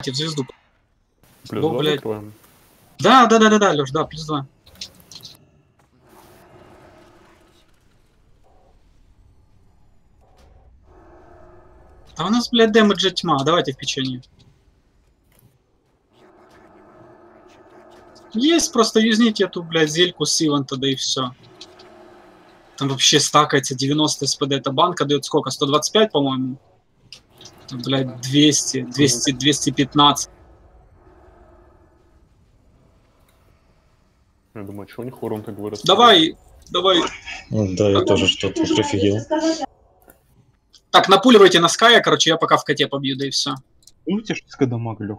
в звезду. Плюс О, 2 блядь. закрываем. Да, Лёш, да, плюс 2. А у нас, блядь, дэмэджа тьма. Давайте в печенье. Есть, просто юзните эту, блядь, зельку с ивента, да и все. Там вообще стакается 90 СПД. Эта банка дает сколько? 125, по-моему? Блядь, 200, 200, 215. Я думаю, что у них урон так вырос? Давай. Да, я тоже что-то прифигел. Так, напуливайте на Ская, короче, я пока в коте побью, да и все. Помните, что когда маг лег?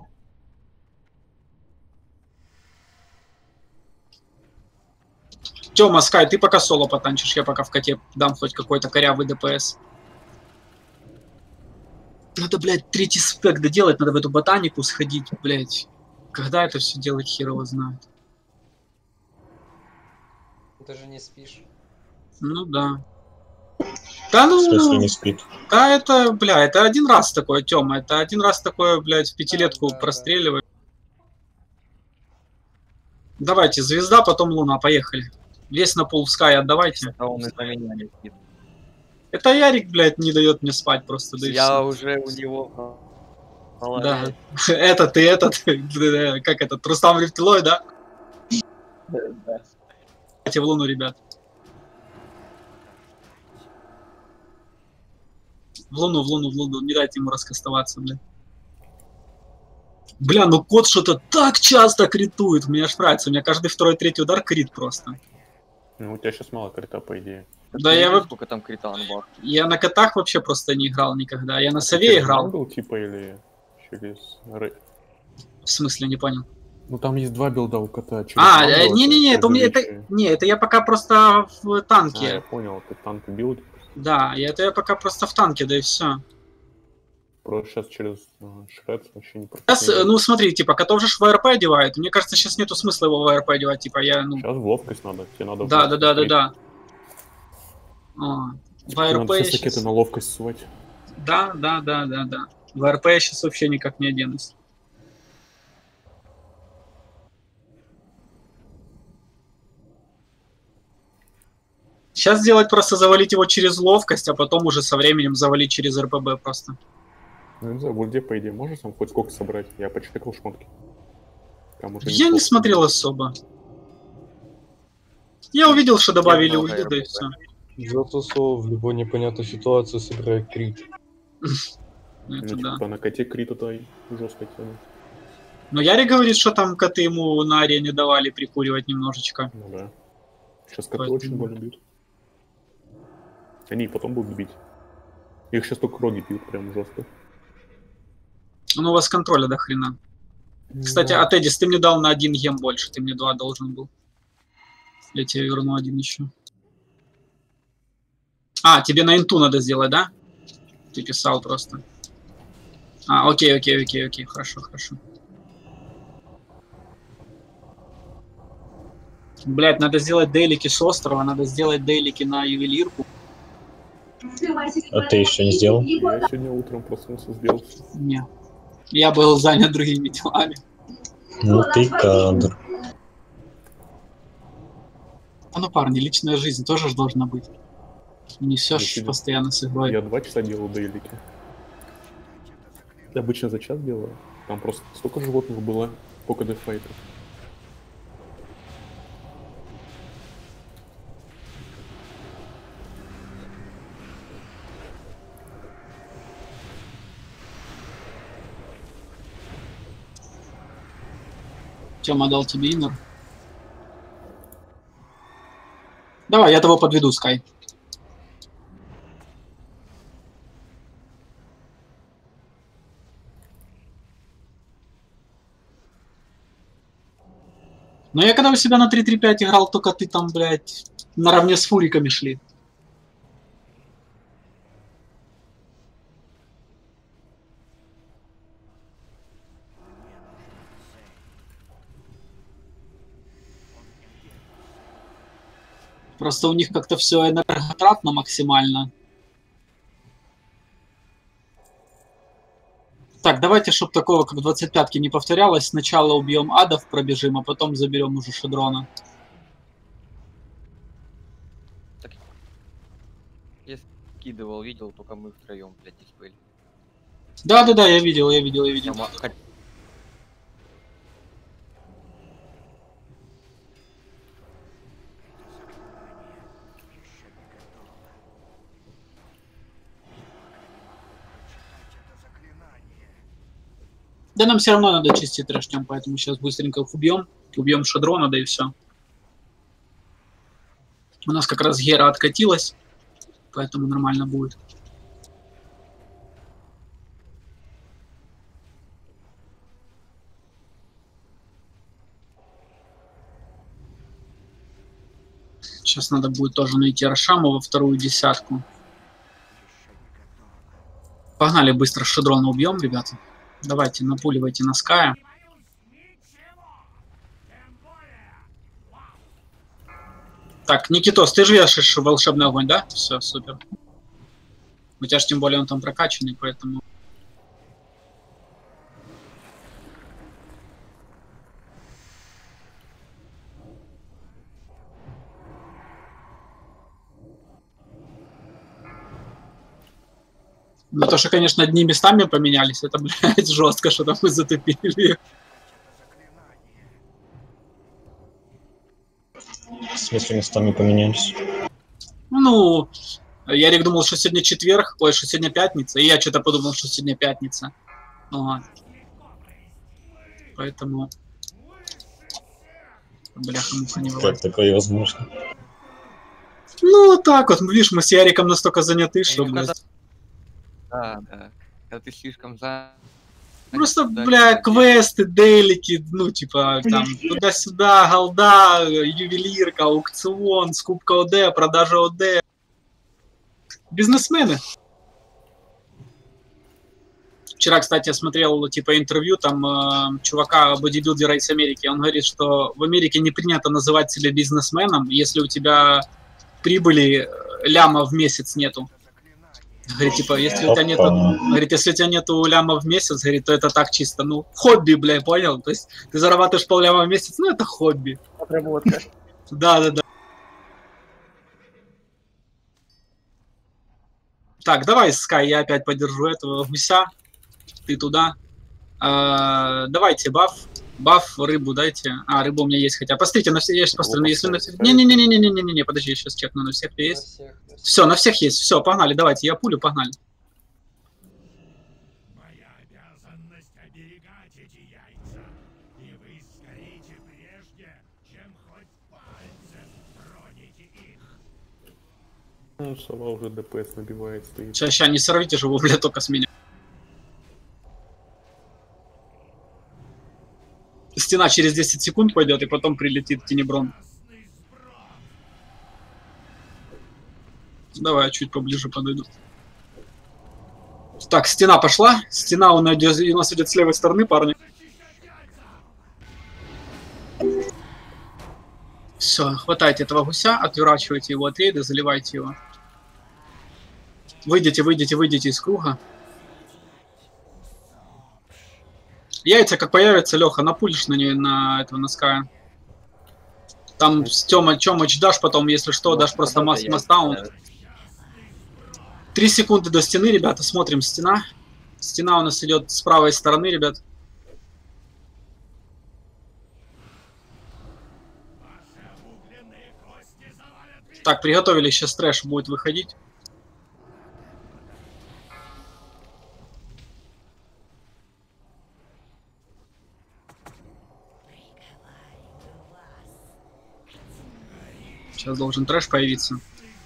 Тёма, Скай, ты пока соло потанчишь, я пока в коте дам хоть какой-то корявый ДПС. Надо, блядь, третий спек доделать, надо в эту ботанику сходить, блядь. Когда это все делать, хер его знает. Ты же не спишь. Ну да. Да ну... В смысле не спит? Да это, бля, это один раз такое, Тёма. Это один раз такое, блядь, в пятилетку простреливает. Давайте, звезда, потом луна, поехали. Весь на пул в Скай отдавайте. А он из-за меня летит. Это Ярик, блядь, не дает мне спать просто. Да и Я всё. уже у него в голове. Да. Этот, как этот, Рустам Рептилой, да? Да. Давайте в луну, ребят. В луну. Не дайте ему раскастоваться, бля. Бля, ну кот что-то так часто критует. Мне аж нравится. У меня каждый второй, третий удар крит просто. Ну, у тебя сейчас мало крита, по идее. Да Ты я видел, вот... сколько там крита анбар? Я на котах вообще просто не играл никогда. Я на сове играл. Был типа или через... В смысле, не понял. Ну, там есть два билда у кота. Не-не-не, это у меня... Это я пока просто в танке. Я понял, ты танк билд. Да, это я пока просто в танке, да и все. Просто сейчас через шред вообще не Сейчас, ну смотри, типа, котов же в ВРП одевают. Мне кажется, сейчас нету смысла его в ВРП одевать, типа, я, ну... Сейчас в ловкость надо, тебе надо... Да. Надо все сакеты на ловкость ссывать. Да. В РП я сейчас вообще никак не оденусь. Сейчас сделать просто завалить его через ловкость, а потом уже со временем завалить через РПБ просто. Ну, не знаю, в ульде, по идее, можешь там хоть сколько собрать? Я почтыкал шмотки. Я не смотрел особо. Я увидел, что добавили ульды, да и все. Засосо в любой непонятной ситуации собирает крит. Это да. Типа на коте крит это жестко тема. Но Ярик говорит, что там коты ему на арене давали прикуривать немножечко. Ну да. Сейчас коты очень больно бьют. Они и потом будут бить. Их сейчас только роги бьют прям жестко. Ну, у вас контроля до хрена. Кстати, Да. Эдис, ты мне дал на 1 гем больше, ты мне 2 должен был. Я тебе верну 1 еще. А, тебе на инту надо сделать, да? Ты писал просто. А, окей, хорошо. Блять, надо сделать дейлики с острова, надо сделать дейлики на ювелирку. А ты еще не сделал? Я сегодня утром проснулся, сделал. Не. Я был занят другими делами. Ну ты кадр. А ну, парни, личная жизнь тоже ж должна быть. Не все ж постоянно с игрой. Я 2 часа делал дейлики. Я обычно за час делаю. Там просто столько животных было, сколько дефайтов. Тёма дал тебе иннер. Давай, я того подведу, Скай. Но я когда у себя на 3-3-5 играл, только ты там, блядь, наравне с фуриками шли. Просто у них как-то все энерготратно максимально. Так, давай. давайте, чтобы такого, как в 25-ке, не повторялось. Сначала убьем адов, пробежим, а потом заберем уже шедрона. Я скидывал, видел, только мы втроем, блядь, здесь были. Да, я видел. Там, Да нам все равно надо чистить трэшнем, поэтому сейчас быстренько их убьем. Убьем шадрона, да и все. У нас как раз Гера откатилась, поэтому нормально будет. Сейчас надо будет тоже найти Аршаму во вторую десятку. Погнали, быстро шадрона убьем, ребята. Давайте, напуливайте на Ская. Так, Никитос, ты же вешаешь волшебный огонь, да? Все, супер. У тебя же тем более он там прокачанный, поэтому... Ну, то, что, конечно, одни местами поменялись, это, блядь, жестко, что там мы затупили. В смысле, местами поменялись? Ну, Ярик думал, что сегодня четверг, ой, что сегодня пятница, и я что-то подумал, что сегодня пятница. Вот. Поэтому... Бляха-муха не бывает. Как такое возможно? Ну, вот так вот, видишь, мы с Яриком настолько заняты, что, когда- блядь... Да. Когда ты слишком за... Просто, Да, бля, да, квесты, делики, ну, типа, там, туда-сюда, голда, ювелирка, аукцион, скупка ОД, продажа ОД. Бизнесмены. Вчера, кстати, я смотрел, типа, интервью, там, чувака, бодибилдера из Америки. Он говорит, что в Америке не принято называть себя бизнесменом, если у тебя прибыли ляма в месяц нету. Говорит, типа, если у тебя нету, говорит, если у тебя нету ляма в месяц, говорит, то это так чисто, ну, хобби, бля, понял? То есть ты зарабатываешь полляма в месяц, ну, это хобби. Отработка. Да. Так, давай, Скай, я опять подержу этого гуся. Ты туда. Давайте баф, рыбу дайте. А, рыбу у меня есть хотя. Посмотрите, на все, я сейчас посмотрю, если на всех... Не-не-не, подожди, я сейчас чекну, на всех ли есть. Все, на всех есть. Все, погнали, давайте, я пулю, погнали. Моя обязанность оберегать эти яйца, и вы сгорите прежде, чем хоть пальцем тронете их. Ну, сова уже ДПС набивает, стоит. Сейчас, не сорвите же его, бля, только с меня. Стена через 10 секунд пойдет, и потом прилетит Тенеброн. Давай, я чуть поближе подойду. Так, стена пошла. Стена у нас идет с левой стороны, парни. Все, хватайте этого гуся, отворачивайте его от рейда, заливайте его. Выйдите из круга. Яйца как появятся, Леха, напулишь на нее, на этого носка. Там с Тёмыч дашь потом, если что, дашь просто масс-таун. 3 секунды до стены, ребята, смотрим, стена. Стена у нас идет с правой стороны, ребят. Так, приготовились, сейчас трэш будет выходить. Сейчас должен трэш появиться.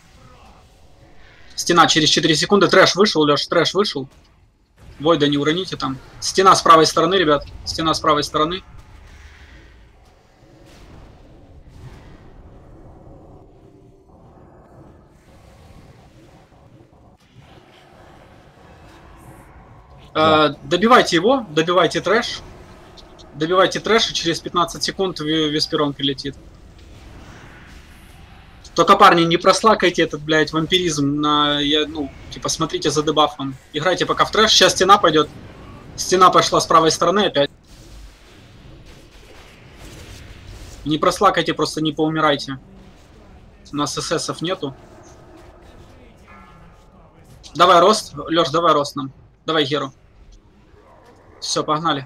Стена через 4 секунды. Трэш вышел, Леш, трэш вышел. Войда не уроните там. Стена с правой стороны, ребят. Стена с правой стороны. Добивайте его, добивайте трэш. Добивайте трэш, и через 15 секунд Весперон прилетит. Только, парни, не прослакайте этот, блядь, вампиризм на, ну, типа, смотрите за дебафом. Играйте пока в трэш. Сейчас стена пойдет. Стена пошла с правой стороны опять. Не прослакайте, просто не поумирайте. У нас ССов нету. Давай рост. Лёш, давай рост нам. Давай Геру. Все, погнали.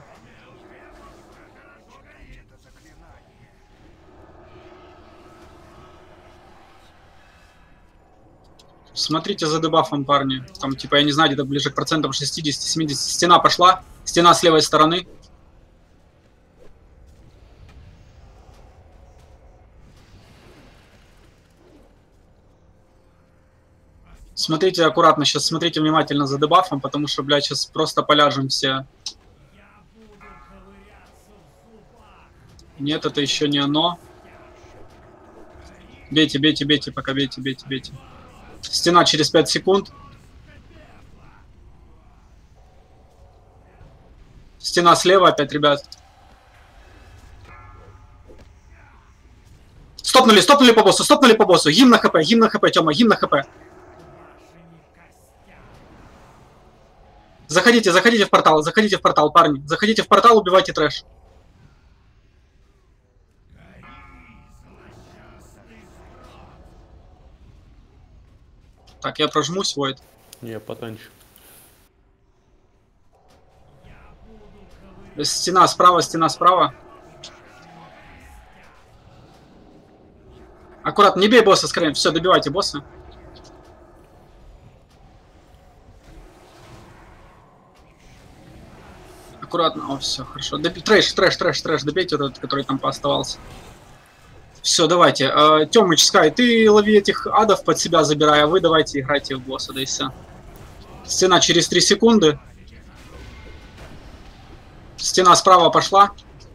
Смотрите за дебафом, парни. Там, типа, я не знаю, где-то ближе к процентам 60-70. Стена пошла. Стена с левой стороны. Смотрите аккуратно, сейчас смотрите внимательно за дебафом, потому что, блядь, сейчас просто поляжем все. Нет, это еще не оно. Бейте, бейте, бейте, пока бейте, бейте, бейте. Стена через 5 секунд. Стена слева опять, ребят. Стопнули, стопнули по боссу, стопнули по боссу. Гимн на хп, Тёма, гимн на хп. Заходите, заходите в портал, парни. Заходите в портал, убивайте трэш. Так, я прожмусь, Войд. Не, потанчу. Стена справа, стена справа. Аккуратно, не бей босса, скорее. Все, добивайте босса. Аккуратно. О, все, хорошо. Трэш, добейте вот этот, который там пооставался. Все, давайте. Тёмыч, Скай, ты лови этих адов под себя, забирай, а вы давайте играйте в босса, да и все. Стена через 3 секунды. Стена справа пошла.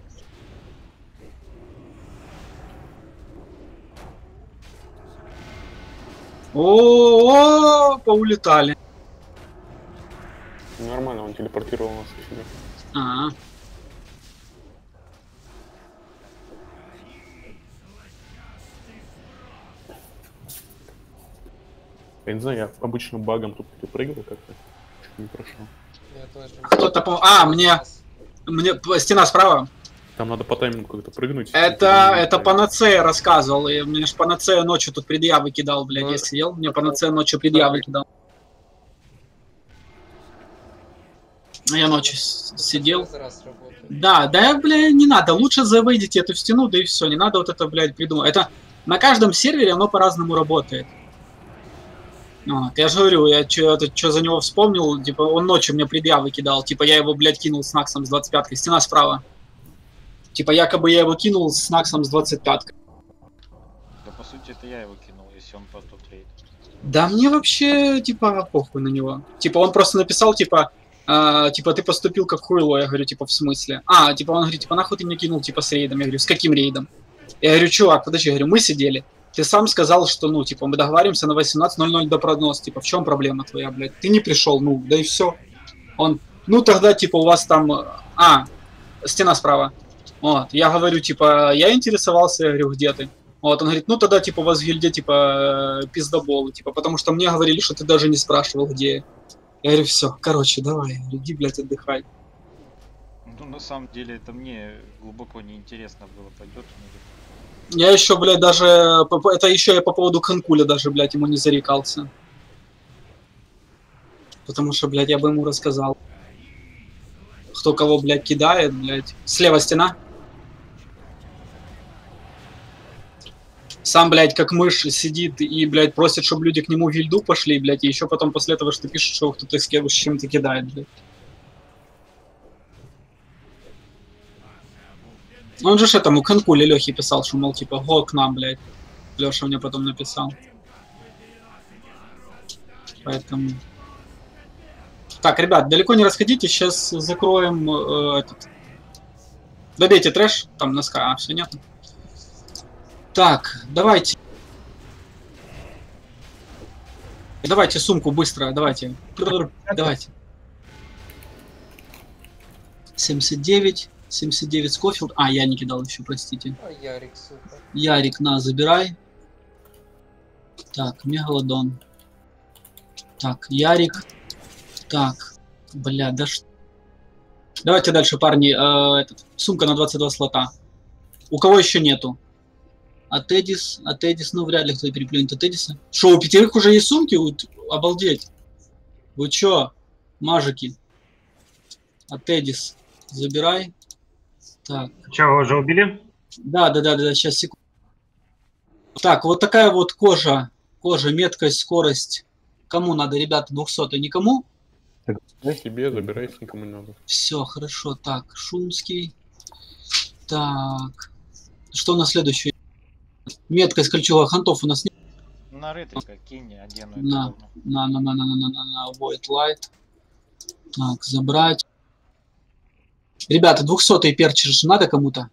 О, поулетали. Нормально, он телепортировал нас к себе. Ага. Я не знаю, я обычно багом тут перепрыгивал как-то. Чуть не прошел. Я тоже. Кто-то мне стена справа. Там надо по таймингу как-то прыгнуть. Это Панацея рассказывал. И мне ж Панацея ночью тут предъявы кидал, блядь. Я сидел, мне Панацея ночью предъявы кидал. Я ночью сидел. Да, бля, не надо. Лучше завыйдите эту стену, да и все. Не надо вот это, блядь, придумать. Это на каждом сервере оно по-разному работает. Вот. Я же говорю, я что за него вспомнил, типа, он ночью мне предъявы кидал. Типа, я его, блядь, кинул с Наксом с 25-кой. Стена справа. Типа, якобы я его кинул с Наксом с 25-кой. Да по сути это я его кинул, если он по топ-трейд. Да мне вообще, типа, похуй на него. Типа, он просто написал, типа, ты поступил как хуйло. Я говорю, типа, в смысле? Типа, он говорит, типа, нахуй ты мне кинул, типа, с рейдом? Я говорю, с каким рейдом? Я говорю, чувак, подожди, я говорю, мы сидели. Ты сам сказал, что, ну, типа, мы договариваемся на 18:00 до прогноз. Типа, в чем проблема твоя, блядь? Ты не пришел, ну, да и все. Он, ну, тогда, типа, у вас там... стена справа. Вот, я говорю, типа, я интересовался, я говорю, где ты? Вот, он говорит, ну, тогда, типа, у вас в гильдии, типа, пиздоболы, типа, потому что мне говорили, что ты даже не спрашивал, где я. Я говорю, все, короче, давай, иди, блядь, отдыхай. Ну на самом деле это мне глубоко неинтересно было, пойдет он или... Я еще, блядь, даже... Это еще я по поводу Ханкуля даже, блядь, ему не зарекался. Потому что, блядь, я бы ему рассказал. Кто кого, блядь, кидает, блядь. Слева стена. Сам, блядь, как мышь сидит и, блядь, просит, чтобы люди к нему в гильду пошли, блядь, и еще потом после этого, что пишет, что кто-то с чем-то кидает, блядь. Он же этому Ханкуле Лехе писал, что, мол, типа, го к нам, блядь. Леша мне потом написал. Поэтому... Так, ребят, далеко не расходите, сейчас закроем этот... Добейте трэш, там носка, все нет. Так, давайте. Давайте сумку быстро, давайте. Давайте. 79 Скофилд. Я не кидал еще, простите. Ярик, сука. Ярик, на, забирай. Так, Мегалодон. Так, Ярик. Так, бля, да что... Давайте дальше, парни. Сумка на 22 слота. У кого еще нету? Атедис, ну вряд ли кто переплюнет Атедиса. Шо, у 5 уже есть сумки? Обалдеть. Вы чё, мажики? Атедис, забирай. Так. Че, вы уже убили? Да, сейчас, секунду. Так, вот такая вот кожа, меткость, скорость. Кому надо, ребята, 200 никому? Я себе забирай, если никому не надо. Все, хорошо. Так, Шумский. Так. Что у нас следующее? Меткость кольчуговых хантов у нас нет. На ретрика кинь, одену. На Void Light. Так, забрать. Ребята, 200-й перчиш надо кому-то?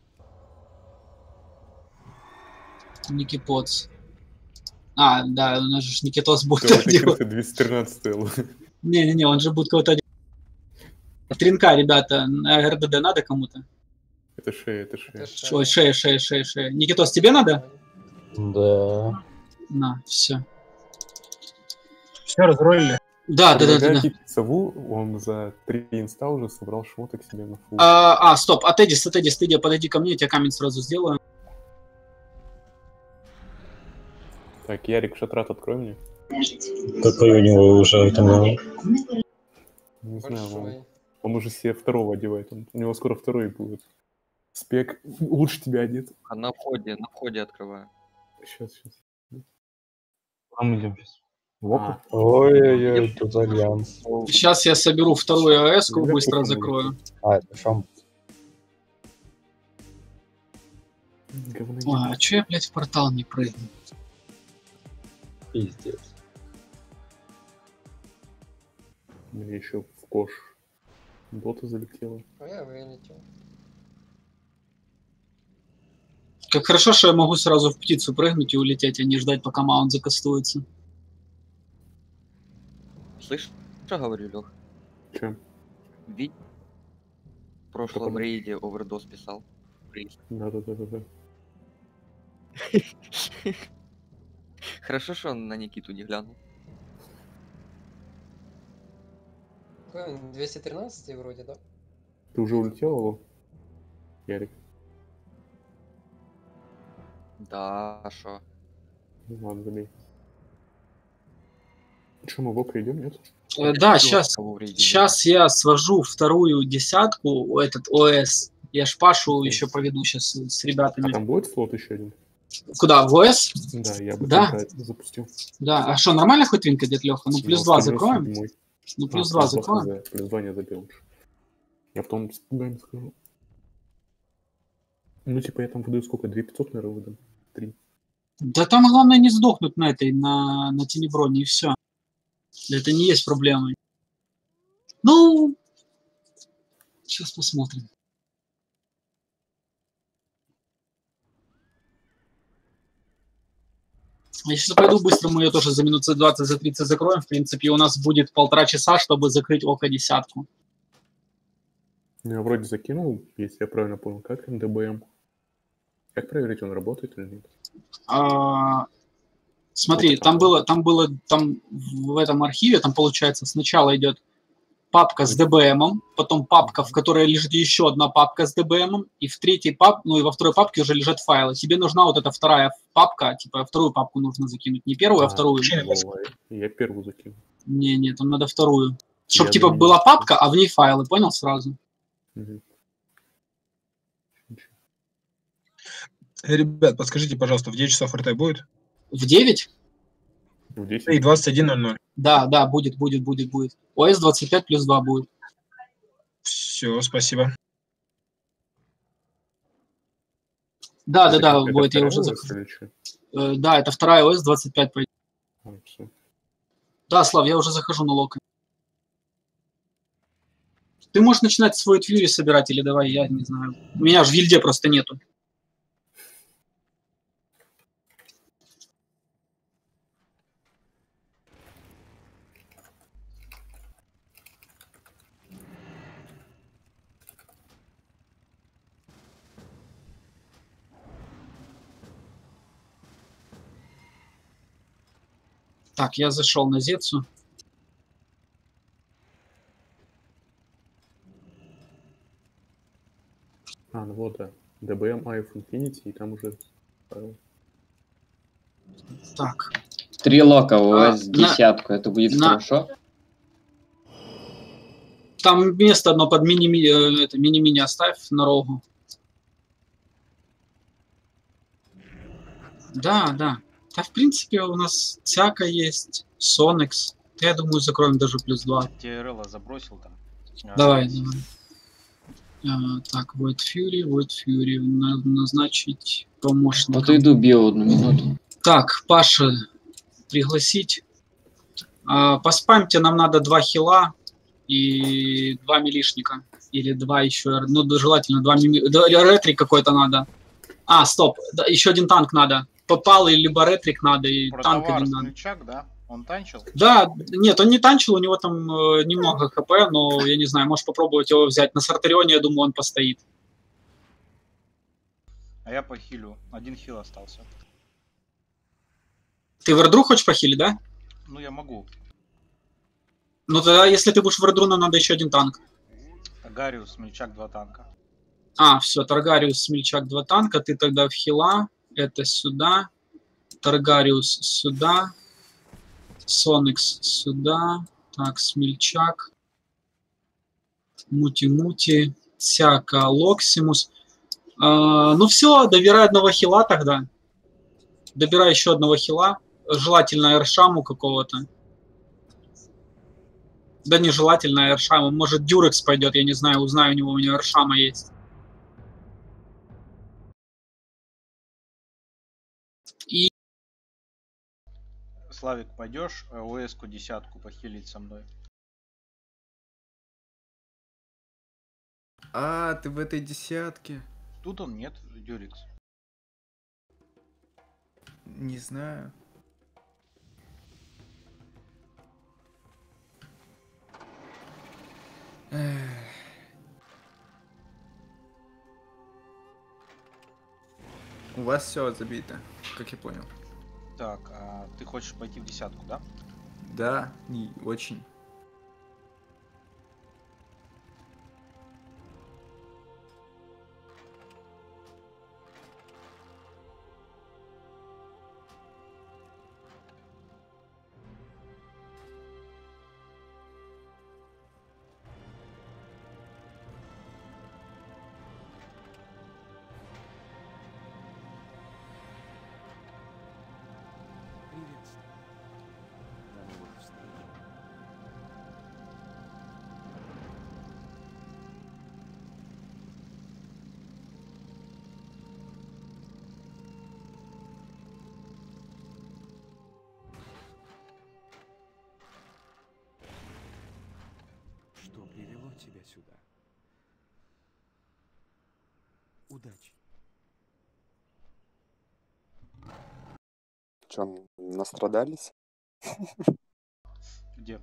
Ники Потс. А, да, у нас же Никитос будет. 213 Не-не-не, он же будет кого-то... Тринка, ребята, на РДД надо кому-то? Это шея. Ой, шея. Никитос, тебе надо? Да. На, все. Все, разрулили. Да. Сову, он за 3 инста уже собрал шмоток себе на фул. Стоп, Атедис, ты иди, подойди ко мне, я тебе камень сразу сделаю. Так, Ярик, шатрат открой мне. Какой у него уже там... Не знаю, Большой. он уже себе второго одевает. У него скоро второй будет. Спек лучше тебя одет. А на входе открываю. Сейчас. Там идем сейчас. Опа. Ой-ой-ой, тут альянс. Сейчас я соберу вторую АЭС-ку, Я быстро понял. закрою. А, это шамп. Ой, а чё я, блядь, в портал не прыгну? Пиздец. Мне еще в кош. Дота залетела. А я вылетел. Как хорошо, что я могу сразу в птицу прыгнуть и улететь, а не ждать, пока маунт закастуется. Слышь, что говорю, Лех? Чем? Ведь в прошлом рейде овердос писал. Да. Хорошо, что он на Никиту не глянул. Какой он? 213 вроде, да? Ты уже улетел, алло? Ярик? Да, шо? Ну ладно, забей. Че, мы в ОК идем, нет? Да, сейчас я свожу вторую десятку, этот ОС. Я шпашу еще поведу сейчас с А ребятами. там будет флот еще один? Куда, в ОС? Да, я бы Да. тогда запустил. Да, а что, нормально хоть винка, дед Леха? Ну, плюс 2 закроем? Мой. Ну, плюс 2 закроем. Плюс 2 не забил. Я потом с пугаем скажу. Ну, типа, я там выдаю сколько? 2500, наверное, выдам? 3. Да там главное не сдохнуть на этой, на тенеброне, и все. Это не есть проблемой. Ну, сейчас посмотрим. Я сейчас пойду быстро, мы ее тоже за минут за 20, за 30 закроем. В принципе, у нас будет 1,5 часа, чтобы закрыть око десятку. Ну, я вроде закинул, если я правильно понял, как МДБМ. Как проверить, он работает или нет? Смотри, там в этом архиве, там получается сначала идет папка с ДБМом, потом папка, в которой лежит еще одна папка с ДБМом, и в третьей ну и во второй папке уже лежат файлы. Тебе нужна вот эта вторая папка, типа вторую папку нужно закинуть, не первую, а вторую. Я первую закинул. Не, там надо вторую. Чтобы Я типа думаю, была папка, а в ней файлы, понял сразу? Угу. Ребят, подскажите, пожалуйста, в 9 часов РТ будет? В 9? В 10? И 21:00. Да, будет. ОС 25 плюс 2 будет. Все, спасибо. Да, Это будет, я уже закрыл. Да, это вторая ОС 25 пойдет. Все. Да, Слав, я уже захожу на локаль. Ты можешь начинать свой Фьюри собирать или давай, я не знаю. У меня же в вильде просто нету. Так, я зашел на Зецу. А, ну вот, да. ДБМ, IF Infinity, и там уже... Так. 3 лока у вас на- десятку, это будет на- хорошо? Там место одно под мини-мини оставь на рогу. Да, да. Да, в принципе, у нас Тяка есть, Сонекс. Я думаю, закроем даже +2. ТРЛ забросил там. Давай, давай. Так, Void Fury. Надо назначить помощника. Вот иду био 1 минуту. Так, Паша, пригласить. Поспамьте, нам надо 2 хила и 2 милишника. Или 2 еще, ну, да, желательно 2 ретрик какой-то надо. Стоп, да, еще один танк надо. Попал, либо ретрик надо, и танк один надо. Смельчак, да? Он танчил? Да, нет, он не танчил, у него там немного хп, но я не знаю, можешь попробовать его взять. На Сартерионе, я думаю, он постоит. А я похилю. 1 хил остался. Ты в Эрдру хочешь похилить, да? Ну, я могу. Ну тогда, если ты будешь в Эрдру, нам надо еще один танк. Тагариус, Смельчак, 2 танка. Все, Таргариус, Смельчак, 2 танка. Ты тогда в хила. Это сюда. Таргариус сюда. Соникс сюда. Так, Смельчак. Мути-мути. Тяка, Локсимус. Ну все, добирай одного хила тогда. Добирай еще одного хила. Желательно Эршаму какого-то. Да нежелательно Эршаму. Может Дюрекс пойдет, я не знаю, узнаю, у него Эршама есть. И... Славик, пойдешь ОС-ку 10-ку похилить со мной? Ты в этой 10-ке? Тут он нет, Дюрекс. Не знаю. У вас все забито, как я понял. Так, а ты хочешь пойти в 10-ку, да? Да, не очень. Что привело тебя сюда? Удачи. Че, настрадались? Где?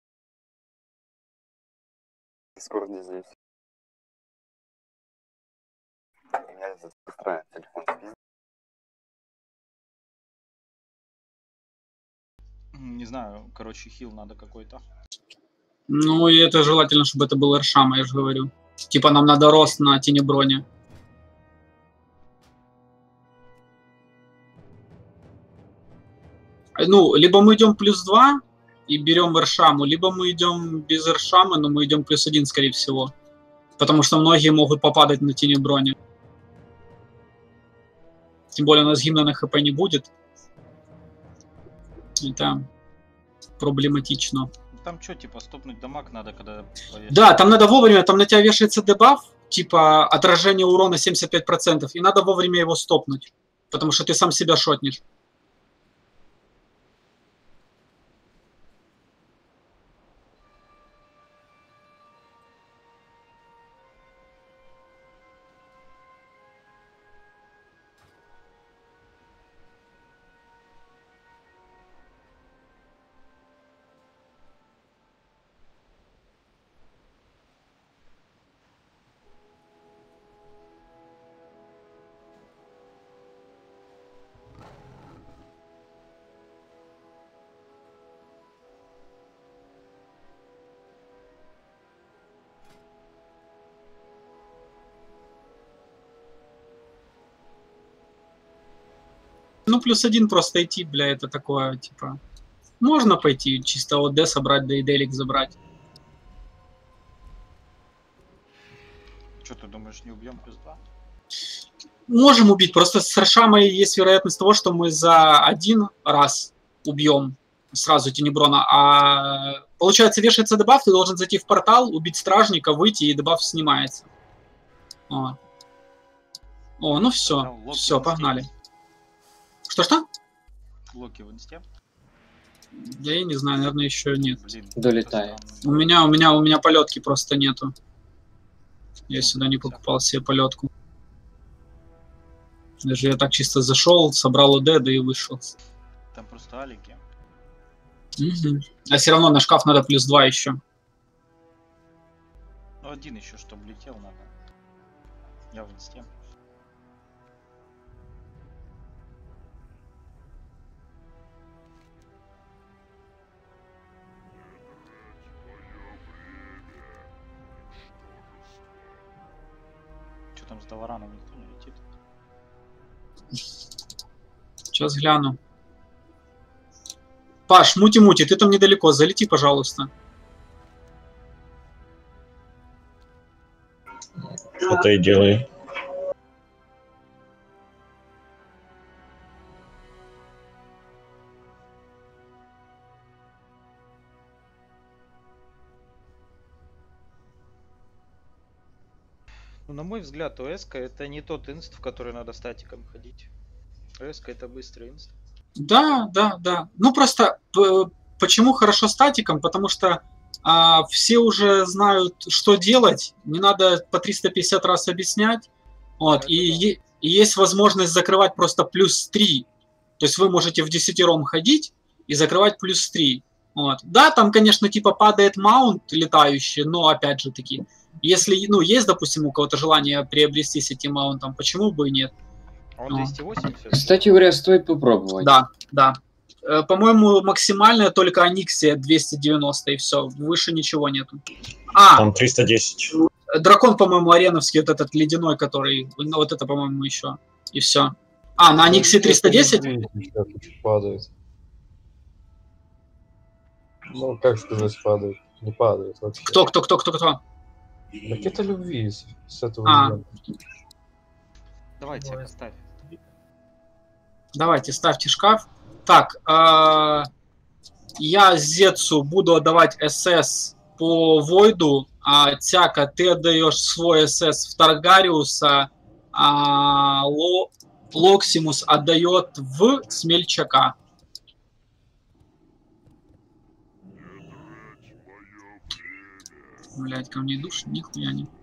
Скоро не здесь. У меня из-за сестра телефон спиздил. Не знаю, короче, хил надо какой-то. Ну и это желательно, чтобы это был Эршама, я же говорю. Типа нам надо рост на Тенеброне. Ну, либо мы идем +2 и берем Эршаму, либо мы идем без Эршамы, но мы идем +1, скорее всего. Потому что многие могут попадать на Тенеброне. Тем более у нас гимна на ХП не будет. Это проблематично. Там что, типа, стопнуть дамаг надо, когда... Да, там надо вовремя, там на тебя вешается дебаф, типа отражение урона 75%, и надо вовремя его стопнуть, потому что ты сам себя шотнешь. Ну, +1 просто идти, бля, это такое, типа... Можно пойти чисто ОД собрать, да и делик забрать. Что ты думаешь, не убьем +2? Можем убить, просто с Рашамой есть вероятность того, что мы за один раз убьем сразу Тенеброна, а получается вешается дебаф, ты должен зайти в портал, убить стражника, выйти, и дебаф снимается. О, ну все, все, погнали. Что-что? Локи в инсте? Я не знаю, наверное, еще нет. Блин, долетает. У меня полетки просто нету. Я сюда не покупал себе полетку. Даже я так чисто зашел, собрал ОД, да и вышел. Там просто алики. Угу. А все равно на шкаф надо +2 еще. Ну, один еще, чтобы летел, надо. Я в инсте. Что там с Довараном, никто не летит? Сейчас гляну. Паш, мути-мути, ты там недалеко, залети, пожалуйста. Что-то и делай. Ну, на мой взгляд, ОСК это не тот инст, в который надо статиком ходить. ОСК это быстрый инст. Да. Ну просто почему хорошо статиком? Потому что все уже знают, что делать. Не надо по 350 раз объяснять. Вот. И есть возможность закрывать просто +3. То есть вы можете в 10-ром ходить и закрывать +3. Вот. Да, там, конечно, типа падает маунт летающий, но опять же таки, если, ну, есть, допустим, у кого-то желание приобрести с этим маунтом, почему бы и нет? Он 280. Кстати говоря, стоит попробовать. Да. По-моему, максимальная только Аниксия 290 и все. Выше ничего нету. Там 310. Дракон, по-моему, ареновский, вот этот ледяной, который... Ну, вот это, по-моему, еще. И все. На Аниксе 310? Падает. Ну, как сказать, падает? Не падает вообще. Кто? Ракета любви с этого момента. Давайте, ставь. Давайте, ставьте шкаф. Так, я Зецу буду отдавать СС по Войду, а Тяка, ты отдаешь свой СС в Таргариуса, а Локсимус отдает в Смельчака. Блять, ко мне душ, нихуя не.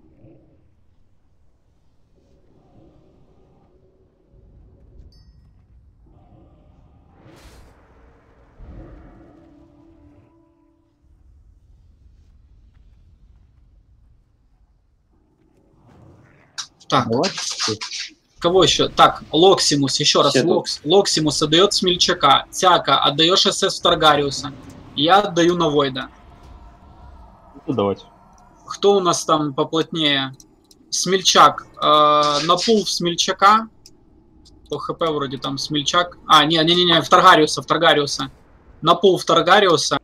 Так, кого еще? Так, Локсимус, еще раз. Локсимус отдает Смельчака. Тяка, отдаешь СС в Таргариуса. Я отдаю на Войда. Давайте. Кто у нас там поплотнее? Смельчак. На пул в Смельчака. По ХП вроде там Смельчак. Не, в Таргариуса. На пул в Таргариуса.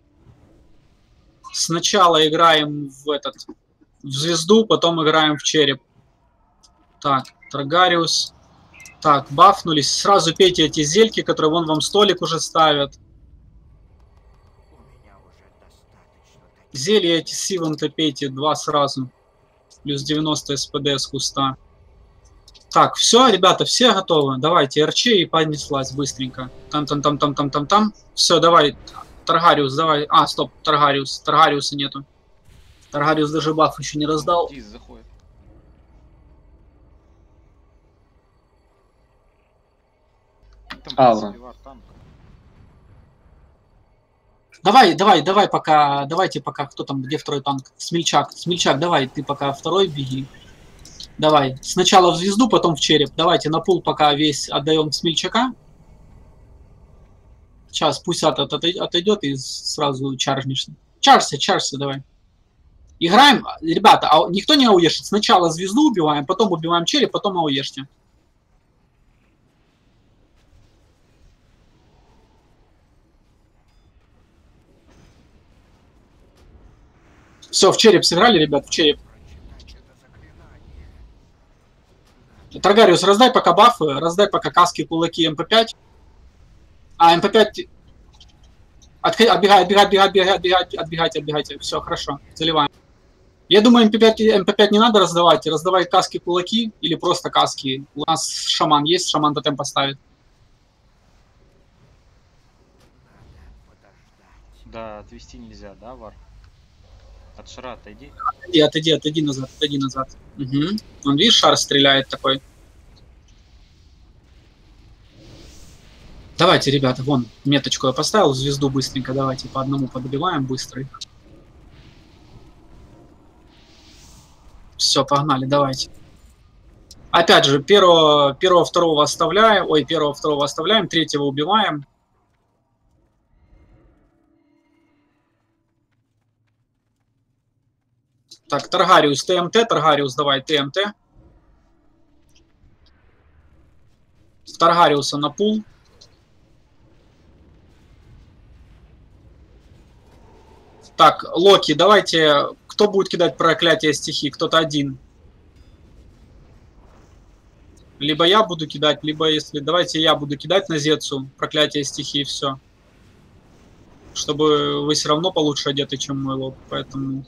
Сначала играем в звезду, потом играем в череп. Так, Таргариус. Так, бафнулись. Сразу пейте эти зельки, которые вон вам столик уже ставят. Зелья эти Сиванта пейте 2 сразу. Плюс 90 СПД с куста. Так, все, ребята, все готовы. Давайте, РЧ и понеслась быстренько. Там. Все, давай. Таргариус, давай. Стоп, Таргариус. Таргариуса нету. Таргариус даже баф еще не раздал. Аура. Давай пока, давайте пока, кто там, где второй танк? Смельчак, давай, ты пока второй беги. Давай, сначала в звезду, потом в череп. Давайте на пул пока весь отдаем Смельчака. Сейчас пусть отойдет и сразу чаржнешься. Чаржься, давай. Играем, ребята, никто не ауешит. Сначала звезду убиваем, потом убиваем череп, потом ауешьте. Все, в череп сыграли, ребят, в череп. Таргариус, раздай пока бафы, раздай пока каски, кулаки, МП5. А, МП5... Отбегайте. Все, хорошо, заливаем. Я думаю, МП5 не надо раздавать. Раздавай каски, кулаки или просто каски. У нас шаман есть, шаман тотем поставит. Да, отвести нельзя, да, Вар? От шара отойди. Отойди назад. Угу. Он, видишь, шар стреляет такой. Давайте, ребята, вон, меточку я поставил, звезду быстренько, давайте по одному подбиваем быстро их. Все, погнали, давайте. Опять же, первого, второго оставляем, третьего убиваем. Так, Таргариус, ТМТ, Таргариус, давай, ТМТ. Таргариуса на пул. Так, Локи, давайте, кто будет кидать проклятие стихий? Кто-то один. Либо я буду кидать, либо если... Давайте я буду кидать на Зецу проклятие стихий, все. Чтобы вы все равно получше одеты, чем мой лоб, поэтому...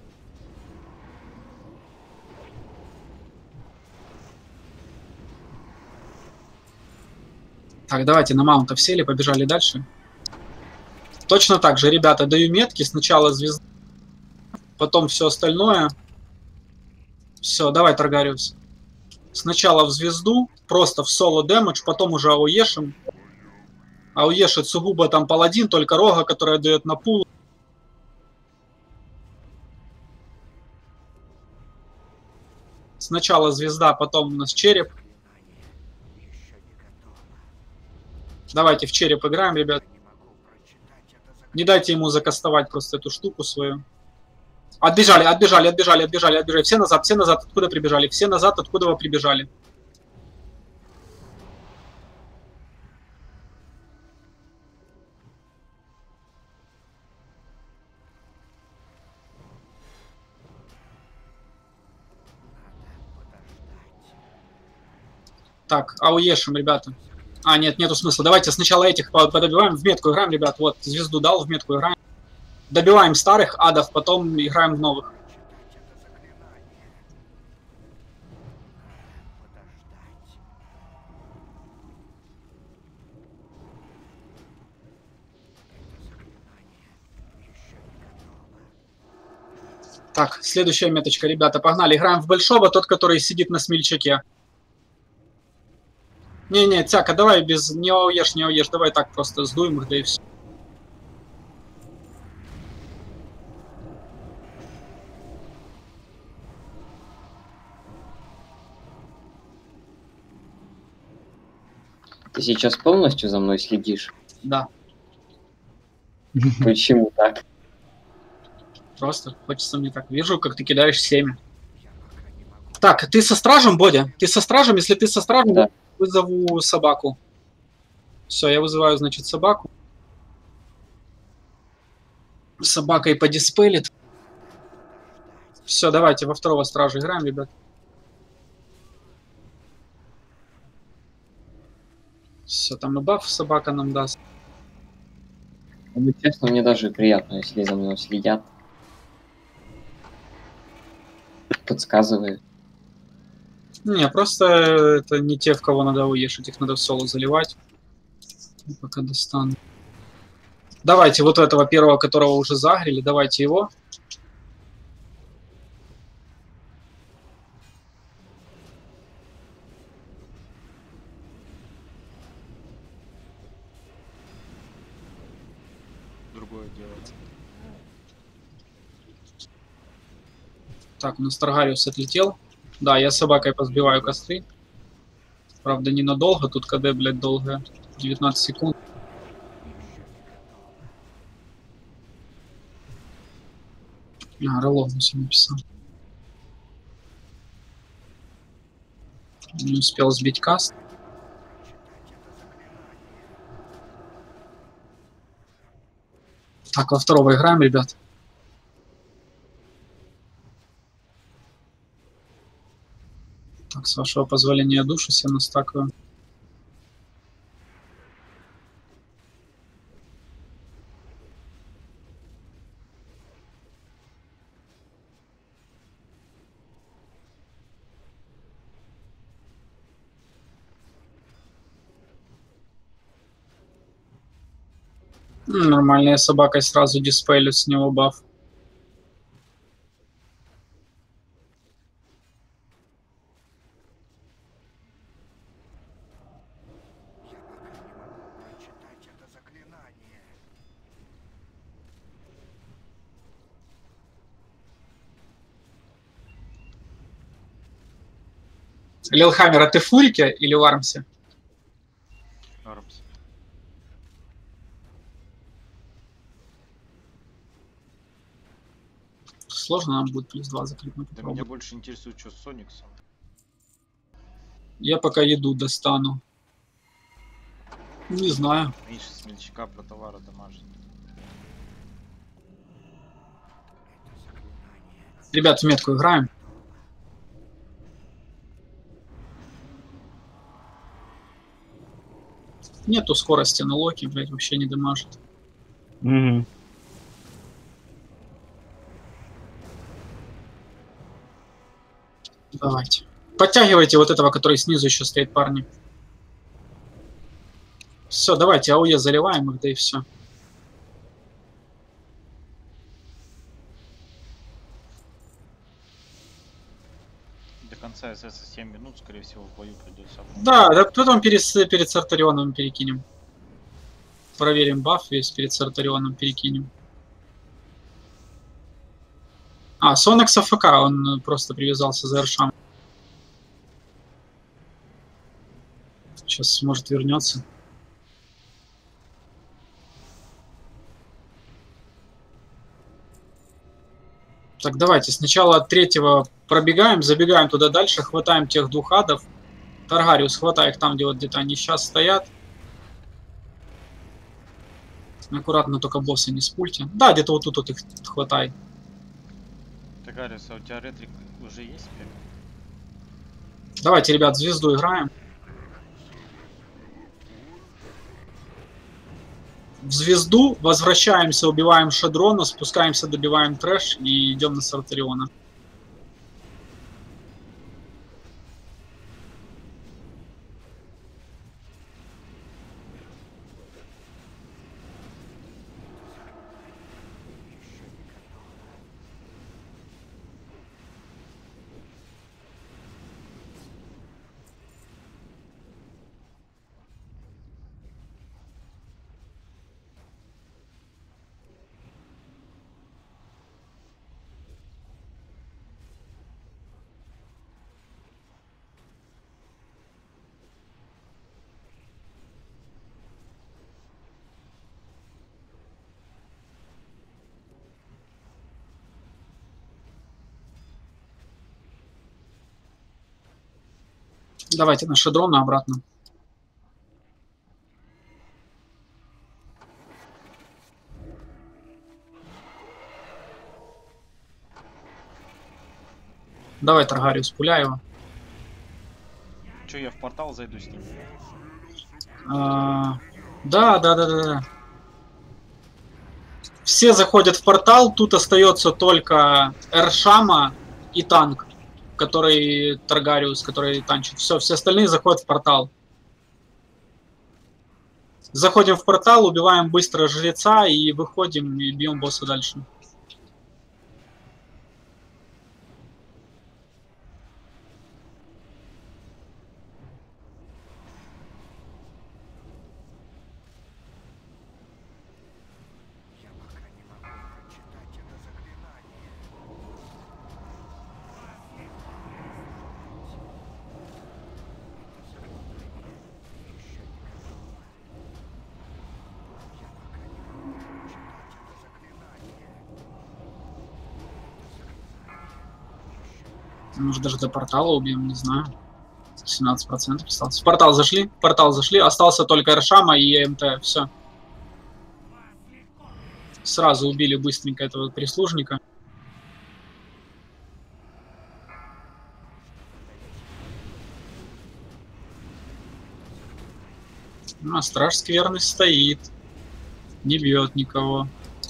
Так, давайте на маунтов сели, побежали дальше. Точно так же, ребята, даю метки. Сначала звезда, потом все остальное. Все, давай, Таргариус. Сначала в звезду, просто в соло дэмэдж, потом уже ауешим. Ауешит сугубо там паладин, только рога, которая дает на пул. Сначала звезда, потом у нас череп. Давайте в череп играем, ребят. Не дайте ему закастовать просто эту штуку свою. Отбежали. Все назад, откуда прибежали. Все назад, откуда вы прибежали. Так, ауешим, ребята. А, нет, нету смысла. Давайте сначала этих подобиваем. В метку играем, ребят. Вот, звезду дал, в метку играем. Добиваем старых адов, потом играем в новых. Так, следующая меточка, ребята, погнали. Играем в большого, тот, который сидит на смельчаке. Не, Цяка, давай без... Не ауешь, давай так просто сдуем их, да и все. Ты сейчас полностью за мной следишь? Да. Почему так? Просто хочется мне так. Вижу, как ты кидаешь семя. Так, ты со стражем, Бодя? Ты со стражем? Если ты со стражем, да. Вызову собаку. Все, я вызываю, значит, собаку. Собака и подиспелит. Все, давайте во второго стража играем, ребят. Все, там и баф собака нам даст. Ну, честно, мне даже приятно, если за мной следят. Подсказывают. Не, просто это не те, в кого надо уешить, их надо в соло заливать. Пока достану. Давайте вот этого первого, которого уже загрели, давайте его. Другое дело. Так, у нас Таргариус отлетел. Да, я собакой позбиваю костры. Правда, ненадолго. Тут КД, блядь, долгое. 19 секунд. А, Роловну себе написал. Не успел сбить каст. Так, во второго играем, ребят. Так, с вашего позволения я душу себе настакаю. Нормально, я собакой сразу диспелю с него баф. Лилхаммер, а ты в Фурике или в Армсе? Армс. Сложно нам будет +2 закликнуть. Да меня больше интересует, что с Сониксом. Я пока еду достану. Не знаю. Меньше смельчака про товара домашний. Ребят, в метку играем. Нету скорости на локи, блять, вообще не дамажит. Угу. Давайте. Подтягивайте вот этого, который снизу еще стоит, парни. Все, давайте, АОЕ заливаем их, да и все. До конца СС 7 минут, скорее всего, в бою придется. Да, да, потом перед Сартарионом перекинем. Проверим баф весь, перед Сартарионом перекинем. А, Сонекс АФК, он просто привязался за Эршам. Сейчас, может, вернется. Так, давайте сначала от третьего пробегаем, забегаем туда дальше, хватаем тех двух адов. Таргариус, хватай их там, где вот где-то они сейчас стоят. Аккуратно только босса не спульте. Да, где-то вот тут вот их хватай. Таргариус, а у тебя ретрик уже есть? Давайте, ребят, звезду играем. В звезду возвращаемся, убиваем Шадрона, спускаемся, добиваем трэш и идем на Сартариона. Давайте на Шадрона обратно. Давай, Таргариус, пуляй его. Че, я в портал зайду с ним? Да. Все заходят в портал, тут остается только Эршама и танк, который Таргариус, который танчит. Все остальные заходят в портал. Заходим в портал, убиваем быстро жреца и выходим и бьем босса дальше. Может, даже до портала убьем, не знаю. 17% осталось. В портал зашли, остался только Эршама и МТ, все. Сразу убили быстренько этого прислужника. А, страж скверный стоит. Не бьет никого.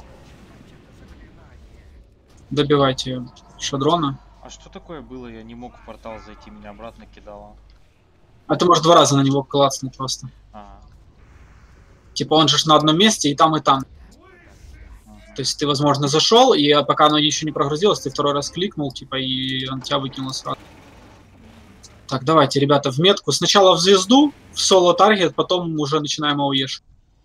Добивайте Шадрона. А что такое было? Я не мог в портал зайти, меня обратно кидало. А ты можешь 2 раза на него клацнуть просто. Ага. Типа он же на одном месте и там, и там. То есть ты, возможно, зашел, и пока оно еще не прогрузилось, ты 2-й раз кликнул, типа, и он тебя выкинул сразу. Так, давайте, ребята, в метку. Сначала в звезду, в соло-таргет, потом уже начинаем АОЕш.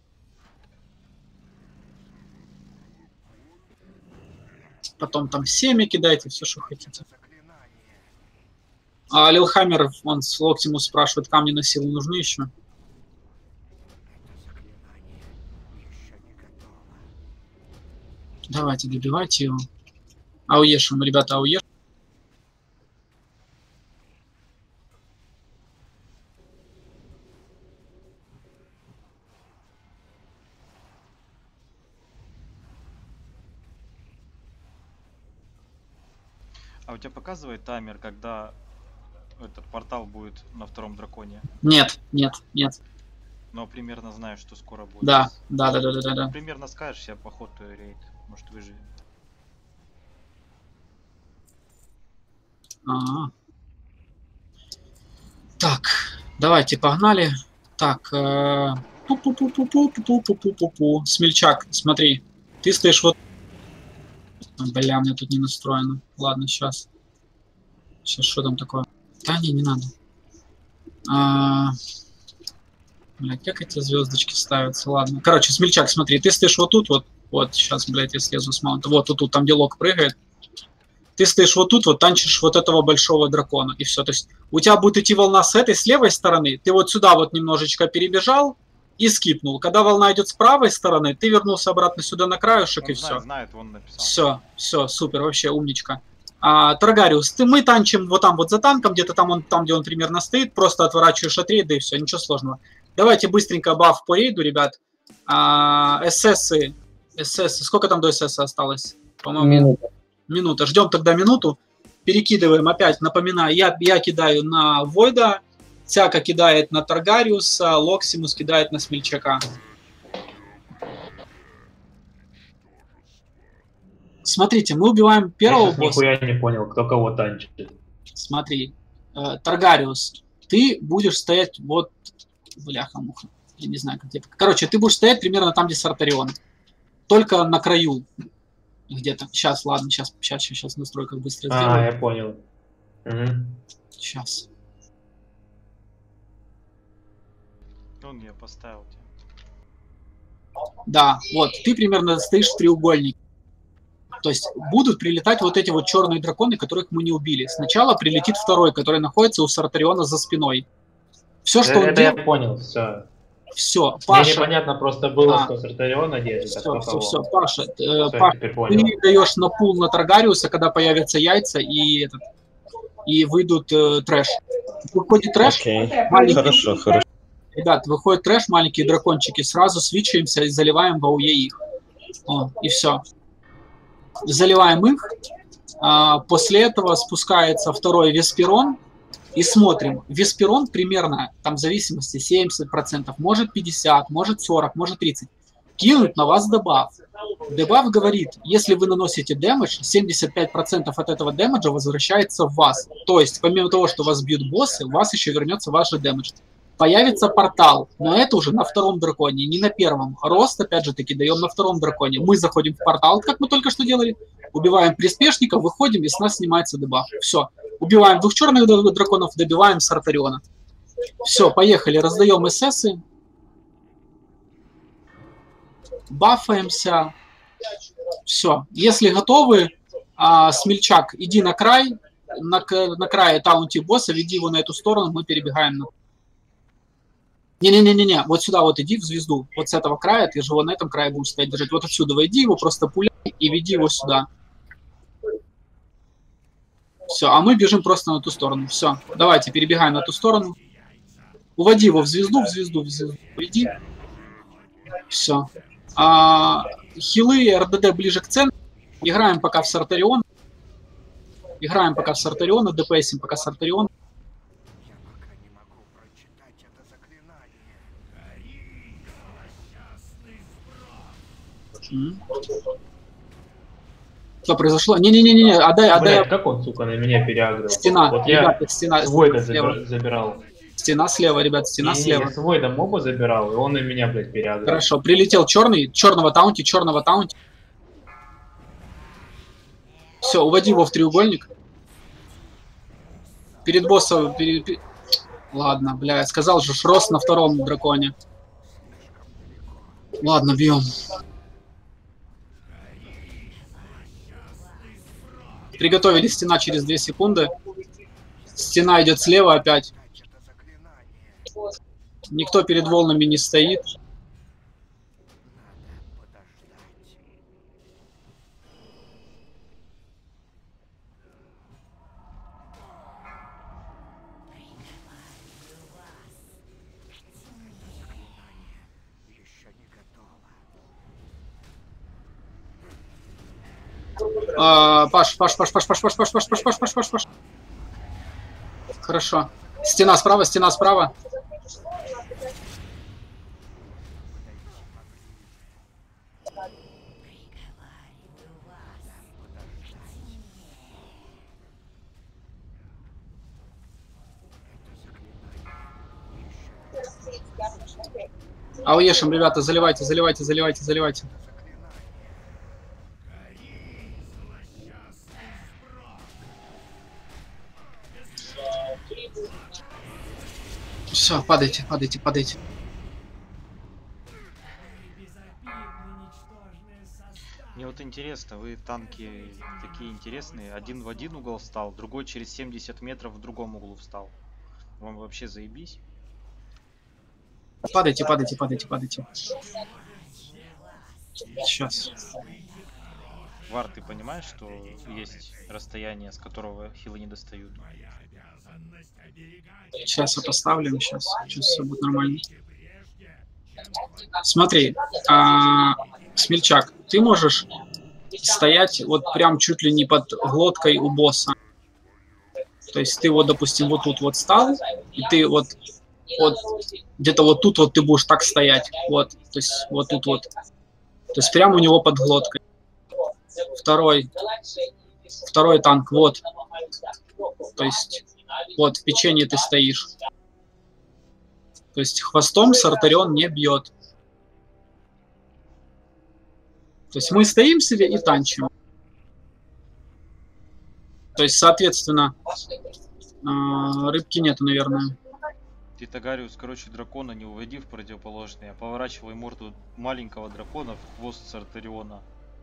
Потом там семя кидайте, все, что хотите. А Лилхаммер, он с Локтимус спрашивает, камни на силу нужны еще? Давайте, добивайте его. Ауешим, ребята, ауеш. А у тебя показывает таймер, когда этот портал будет на 2-м драконе? Нет, нет, нет. Но примерно знаю, что скоро будет. Да, да. Примерно скажешь, я по ходу рейд. Может, выживем. Ага. Так, давайте, погнали. Так, пу-пу-пу-пу-пу-пу-пу-пу-пу. Смельчак, смотри, ты стоишь вот... Бля, мне тут не настроено. Ладно, сейчас. Сейчас что там такое? Да не надо. Блядь, как эти звездочки ставятся? Ладно. Короче, Смельчак, смотри, ты стоишь вот тут, вот сейчас, блядь, я слезу с маунта. Вот тут, там где лог прыгает. Ты стоишь вот тут, вот танчишь вот этого большого дракона, и все. То есть у тебя будет идти волна с этой, с левой стороны, ты вот сюда вот немножечко перебежал и скипнул. Когда волна идет с правой стороны, ты вернулся обратно сюда на краешек, он и все. Знает, он написал. Все, супер, вообще умничка. Таргариус, мы танчим вот там вот за танком, где-то там, где он примерно стоит, просто отворачиваешь от рейда и все, ничего сложного. Давайте быстренько баф по рейду, ребят. ССы, сколько там до СС осталось? По-моему, минута. Ждем тогда минуту. Перекидываем опять, напоминаю, я кидаю на Войда, Цяка кидает на Таргариуса, Локсимус кидает на Смельчака. Смотрите, мы убиваем первого босса. Нихуя не понял, кто кого танчит. Смотри, Таргариус, ты будешь стоять вот... Бляха-муха, я не знаю, как тебе... Короче, ты будешь стоять примерно там, где Сартарион. Только на краю. Где-то. Сейчас, ладно, сейчас настройка быстро сделаю. Я понял. Угу. Сейчас. Он я поставил тебя. Да, вот, ты примерно стоишь в треугольнике. То есть будут прилетать вот эти вот черные драконы, которых мы не убили. Сначала прилетит 2-й, который находится у Сартариона за спиной. Все, что он делает... я понял, все. Все, Паша... Мне непонятно просто было, что Сартариона держит. Все, Паша, ты даешь на пул на Таргариуса, когда появятся яйца и выйдут трэш. Выходит трэш, Хорошо. Ребят, выходит трэш, маленькие дракончики, сразу свичаемся и заливаем в АУЕ их. И все. Заливаем их. После этого спускается 2-й Весперон. И смотрим. Весперон примерно, там в зависимости, 70%, может 50%, может 40%, может 30%. Кинуть на вас дебаф. Дебаф говорит, если вы наносите дэмэдж, 75% от этого дэмэджа возвращается в вас. То есть, помимо того, что вас бьют боссы, у вас еще вернется ваш же дэмэдж. Появится портал, но это уже на 2-м драконе, не на 1-м. Рост, опять же таки, даем на 2-м драконе. Мы заходим в портал, как мы только что делали, убиваем приспешника, выходим, и с нас снимается дебаф. Все. Убиваем 2 черных драконов, добиваем Сартариона. Все, поехали, раздаем ССы. Бафаемся. Все. Если готовы, Смельчак, иди на край. На крае таунти босса, веди его на эту сторону, мы перебегаем на... Не-не-не-не, вот сюда вот иди в звезду. Вот с этого края, ты же его на этом крае будешь стоять держать. Вот отсюда войди его, просто пуляй и веди его сюда. Все, а мы бежим просто на ту сторону. Все, давайте перебегаем на ту сторону. Уводи его в звезду. Иди. Все. Хилы, РДД ближе к центру. Играем пока в Сартарион. ДПСим пока Сартарион. Что произошло? Не-не-не-не, отдай. Блядь, как он, сука, на меня переагрил? Стена, Вот ребята, я стена. свой-то слева. забирал. Стена слева, ребят, стена слева. Я свой-то моба забирал, и он на меня, блядь, переагрил. Хорошо, прилетел черный, черного таунти. Все, уводи его в треугольник. Перед боссом... Ладно, бля, я сказал же, Шрос на втором драконе. Ладно, бьем. Приготовили, стена через 2 секунды. Стена идет слева опять. Никто перед волнами не стоит. Паш. Хорошо. Стена справа. Ауешем, ребята, заливайте. Все, падайте. Мне вот интересно, вы танки такие интересные. Один в один угол встал, другой через 70 метров в другом углу встал. Вам вообще заебись? Падайте. Сейчас. Вар, ты понимаешь, что есть расстояние, с которого хилы не достают? Сейчас я поставлю, сейчас все будет нормально. Смотри, Смельчак, ты можешь стоять вот прям чуть ли не под глоткой у босса. То есть ты вот, допустим, вот тут вот стал, и ты вот где-то вот тут вот ты будешь так стоять. Вот, то есть вот тут вот. То есть прямо у него под глоткой. Второй танк, вот. То есть вот в печенье ты стоишь. То есть хвостом Сартарион не бьет. То есть мы стоим себе и танчим. То есть, соответственно, рыбки нету, наверное. Ты, Тагариус, короче, дракона не уводи в противоположный, а поворачивай морду маленького дракона в хвост Сартариона.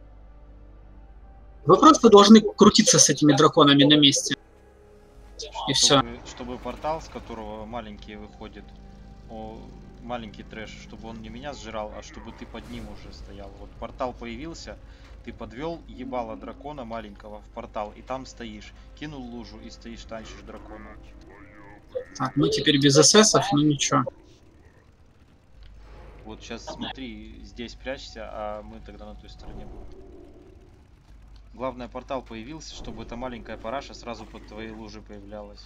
Вы просто должны крутиться с этими драконами на месте. И все. Чтобы портал, с которого маленькие выходят, маленький трэш, чтобы он не меня сжирал, а чтобы ты под ним уже стоял. Вот портал появился, ты подвел ебало дракона маленького в портал, и там стоишь. Кинул лужу и стоишь, танчишь дракона. Так, мы теперь без эсэсов, ну ничего. Вот сейчас смотри, здесь прячься, а мы тогда на той стороне будем. Главное, портал появился, чтобы эта маленькая параша сразу под твоей лужей появлялась.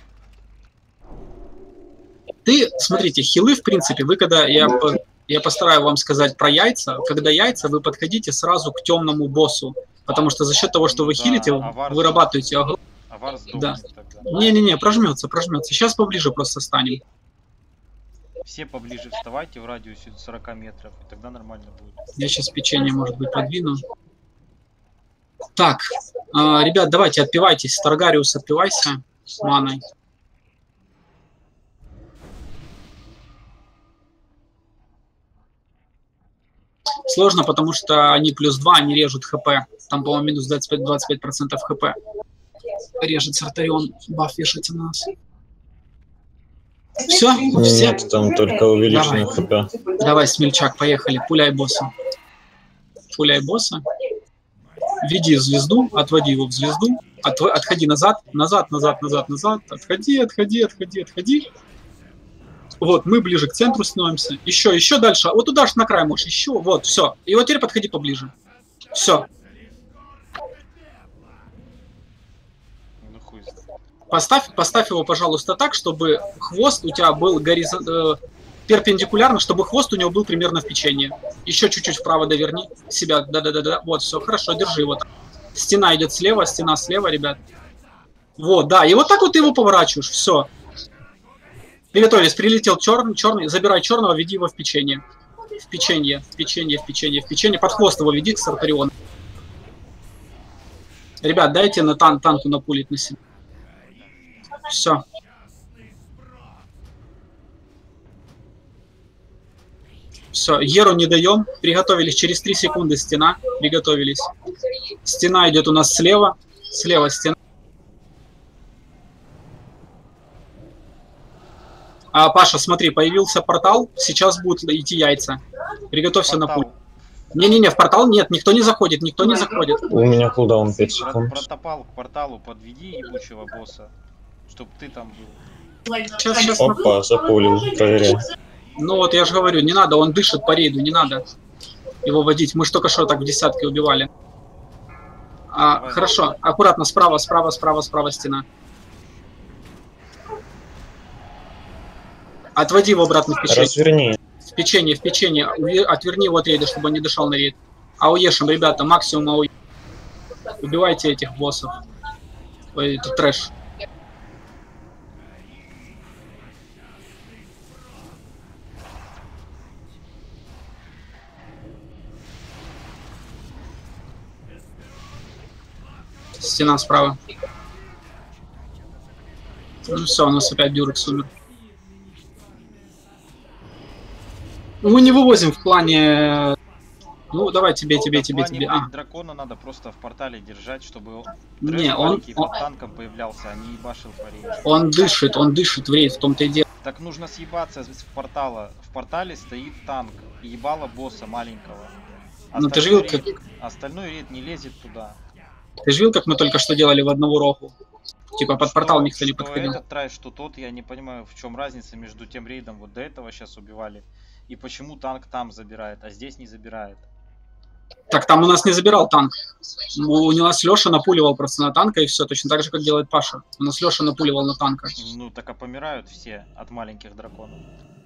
Ты, смотрите, хилы, в принципе, вы когда, я постараюсь вам сказать про яйца, когда яйца, вы подходите сразу к темному боссу, потому что за счет того, что вы хилите, вырабатываете огромное... Да. Не-не-не, прожмется. Сейчас поближе просто станем. Все поближе вставайте в радиусе 40 метров, и тогда нормально будет. Я сейчас печенье, может быть, подвину. Так, ребят, давайте отпивайтесь. Таргариус, отпивайся маной. Сложно, потому что они +2, они режут хп. Там, по-моему, минус 25% хп. Режет Сартарион, баф вешается на нас. Все? Нет, там только увеличенный хп. Давай, Смельчак, поехали. Пуляй босса. Веди звезду, отводи его в звезду. Отходи назад. Отходи. Вот, мы ближе к центру становимся. Еще дальше. Вот туда аж на край можешь. Еще, вот, все. И вот теперь подходи поближе. Все. Поставь его, пожалуйста, так, чтобы хвост у тебя был перпендикулярно, чтобы хвост у него был примерно в печенье. Еще чуть-чуть вправо доверни себя. Да-да-да-да. Вот, все, хорошо, держи его. Стена идет слева, стена слева, ребят. Вот, да, и вот так вот ты его поворачиваешь, все. Приготовились, прилетел черный, забирай черного, веди его в печенье. В печенье, в печенье, в печенье, в печенье. Под хвост его веди к Сартариону. Ребят, дайте на танку напулить на себя. Все. Все, Еру не даем. Приготовились, через 3 секунды стена. Приготовились. Стена идет у нас слева. Слева стена. Паша, смотри, появился портал. Сейчас будут идти яйца. Приготовься на пуль. Не-не-не, в портал нет, никто не заходит, никто не заходит. У меня кулдаун 5 секунд. Протопал к порталу, подведи ебучего босса, чтоб ты там был. Сейчас. Опа, запулил, проверяй. Ну вот я же говорю, не надо, он дышит по рейду, не надо его водить. Мы же только что так в десятке убивали. Хорошо, аккуратно, справа стена. Отводи его обратно в печенье. Разверни. В печенье. Отверни его от рейда, чтобы он не дышал на рейд. Ауешем, ребята, максимум ауешем. Убивайте этих боссов. Ой, это трэш. Стена справа. Ну все, у нас опять Дюрекс умер. Мы не вывозим в плане... Ну, давай тебе. Дракона надо просто в портале держать, чтобы не, он под танком появлялся, а не ебашил по рейду. Он дышит в рейд, в том-то и дело. Так нужно съебаться с портала. В портале стоит танк, ебало босса маленького. Ну ты же видел, как... Остальной рейд не лезет туда. Ты же видел, как мы только что делали в одного роху? Типа под портал никто не подходил. Этот трэш, что тот, я не понимаю, в чем разница между тем рейдом, вот до этого сейчас убивали, и почему танк там забирает, а здесь не забирает. Так там у нас не забирал танк. У нас Леша напуливал просто на танка и все, точно так же, как делает Паша. У нас Леша напуливал на танка. Ну так а помирают все от маленьких драконов.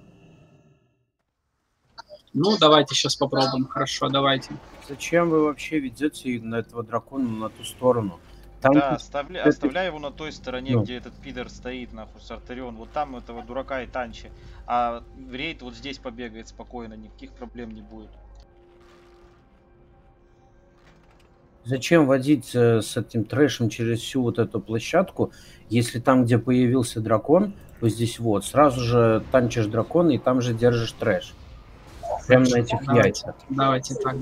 Ну давайте сейчас попробуем, хорошо, давайте. Зачем вы вообще ведете на этого дракона на ту сторону? Там да, оставляй его на той стороне, где этот пидор стоит, нахуй, Сартарион. Вот там этого дурака и танчи. А рейд вот здесь побегает спокойно, никаких проблем не будет. Зачем водить с этим трэшем через всю вот эту площадку, если там, где появился дракон, вот здесь вот, сразу же танчишь дракона и там же держишь трэш. Прямо на этих яйцах. Давайте так.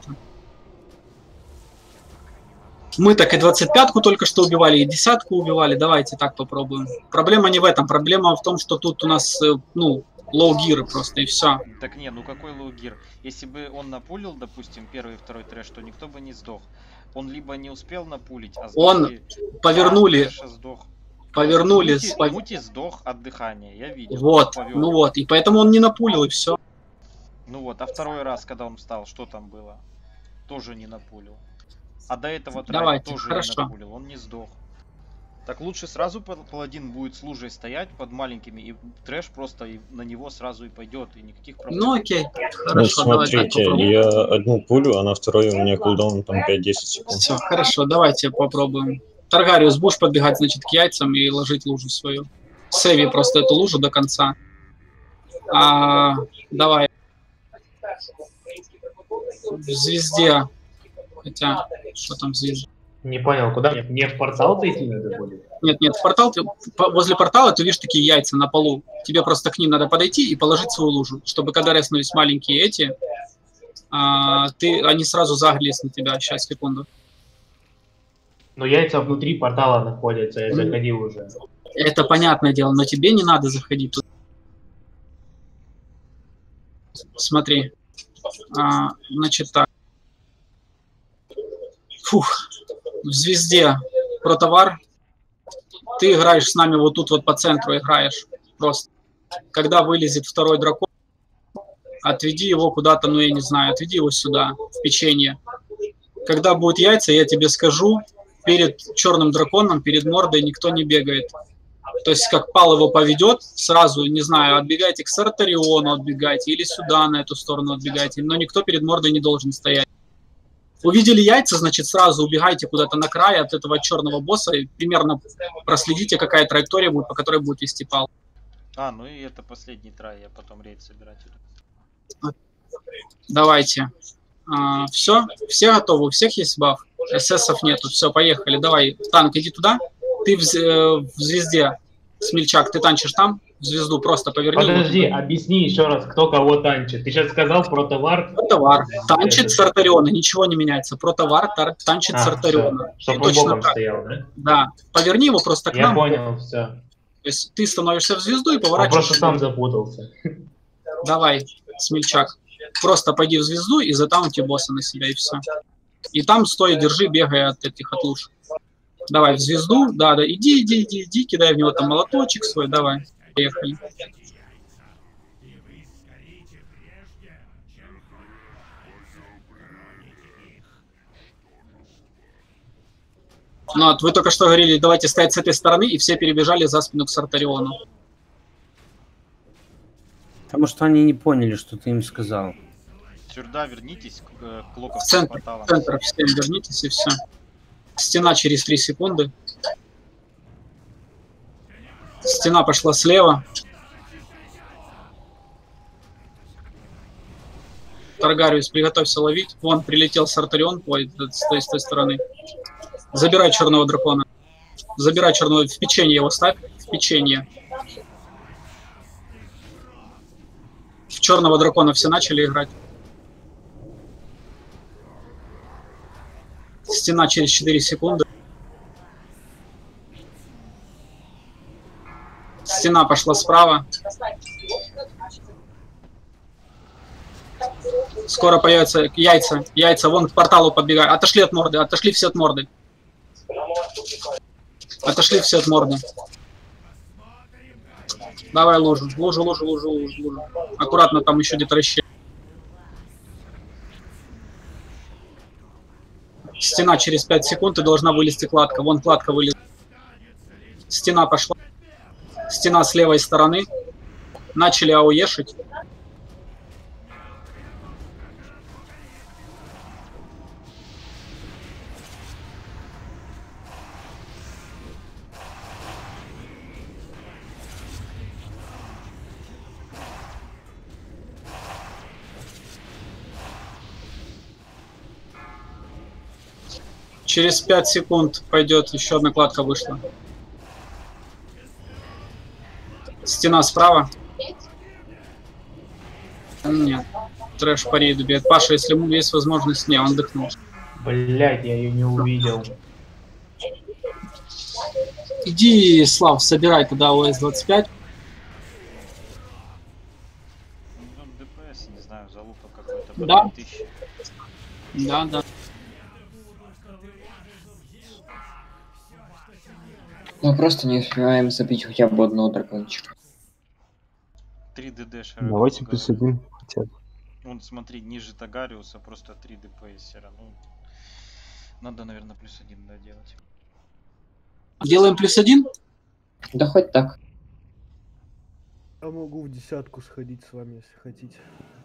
Мы так и 25-ку только что убивали, и 10-ку убивали. Давайте так попробуем. Проблема не в этом. Проблема в том, что тут у нас, ну, лоу-гиры просто, и все. Так не, ну какой лоу-гир? Если бы он напулил, допустим, первый и второй трэш, то никто бы не сдох. Он либо не успел напулить, а он повернули. Повернули. Мути сдох от дыхания, я видел. Вот, ну вот, и поэтому он не напулил, и все. Ну вот, а второй раз, когда он встал, что там было? Тоже не напулил. А до этого тоже не напулил, он не сдох. Так лучше сразу паладин будет с лужей стоять под маленькими, и трэш просто на него сразу и пойдет, и никаких проблем. Ну окей, хорошо. Ну, смотрите, я одну пулю, а на второй у меня кулдаун там 5-10 секунд. Все, хорошо, давайте попробуем. Таргариус, будешь подбегать, значит, к яйцам и ложить лужу свою. Сейви просто эту лужу до конца. Давай. В звезде. Хотя, что там в звезде? Не понял, куда? Не в портал-то идти надо будет? Нет, в портал, возле портала ты видишь такие яйца на полу. Тебе просто к ним надо подойти и положить свою лужу, чтобы когда резнулись маленькие эти, они сразу загрелись на тебя. Сейчас, секунду. Но яйца внутри портала находятся, я заходил уже. Это понятное дело, но тебе не надо заходить туда. Смотри. Значит так. Фух. В звезде протовар. Ты играешь с нами вот тут вот по центру играешь. Просто. Когда вылезет второй дракон, отведи его куда-то, ну я не знаю, отведи его сюда, в печенье. Когда будут яйца, я тебе скажу, перед черным драконом, перед мордой никто не бегает. То есть, как Пал его поведет, сразу, не знаю, отбегайте к Сартариону, отбегайте, или сюда, на эту сторону отбегайте, но никто перед мордой не должен стоять. Увидели яйца, значит, сразу убегайте куда-то на край от этого черного босса и примерно проследите, какая траектория будет, по которой будет вести Пал. Ну и это последний трай, я потом рейд собирать. Давайте. Все? Все готовы? У всех есть баф? ССов нету. Все, поехали. Давай, танк, иди туда. Ты в звезде, Смельчак, ты танчишь там? В звезду просто поверни. Подожди, объясни еще раз, кто кого танчит. Ты сейчас сказал про товар. Товар. Танчит Сартариона, ничего не меняется. Про товар танчит Сартариона. Чтобы он боком стоял, да? Да. Поверни его просто к нам. Я понял, все. То есть ты становишься в звезду и поворачиваешь. Он просто сам запутался. Давай, Смельчак. Просто пойди в звезду и затаунти босса на себя, и все. И там стой, держи, бегай от этих от луж. Давай в звезду, да, иди, кидай в него там молоточек свой, давай. Поехали. Ну вот, вы только что говорили, давайте стоять с этой стороны, и все перебежали за спину к Сартариону. Потому что они не поняли, что ты им сказал. Сюда вернитесь к локам. В центр все вернитесь, и все. Стена через 3 секунды. Стена пошла слева. Таргариус, приготовься ловить. Вон прилетел Сартарион с той стороны. Забирай черного дракона. Забирай черного. В печенье его ставь. В печенье. В черного дракона все начали играть. Стена через 4 секунды. Стена пошла справа. Скоро появятся яйца. Яйца вон к порталу подбегают. Отошли от морды. Отошли все от морды. Отошли все от морды. Давай лужу. Лужу. Аккуратно, там еще где-то расщелина. Стена через 5 секунд и должна вылезти кладка. Вон кладка вылезла. Стена пошла. Стена с левой стороны. Начали ауешить. Через 5 секунд пойдет, еще одна кладка вышла. Стена справа. Нет. Трэш по рейду бьет. Паша, если есть возможность... Не, он отдохнул. Блять, я ее не увидел. Иди, Слав, собирай тогда ОС-25. ДПС, не знаю, залупа какой-то. Да. Да. Мы просто не успеваем забить хотя бы одного дракончика. 3 ДД шара. Давайте +1 хотя бы. Вон, смотри, ниже Тагариуса просто 3 ДПСера. Ну, надо, наверное, +1 доделать. Делаем +1? Да хоть так. Я могу в 10-ку сходить с вами, если хотите.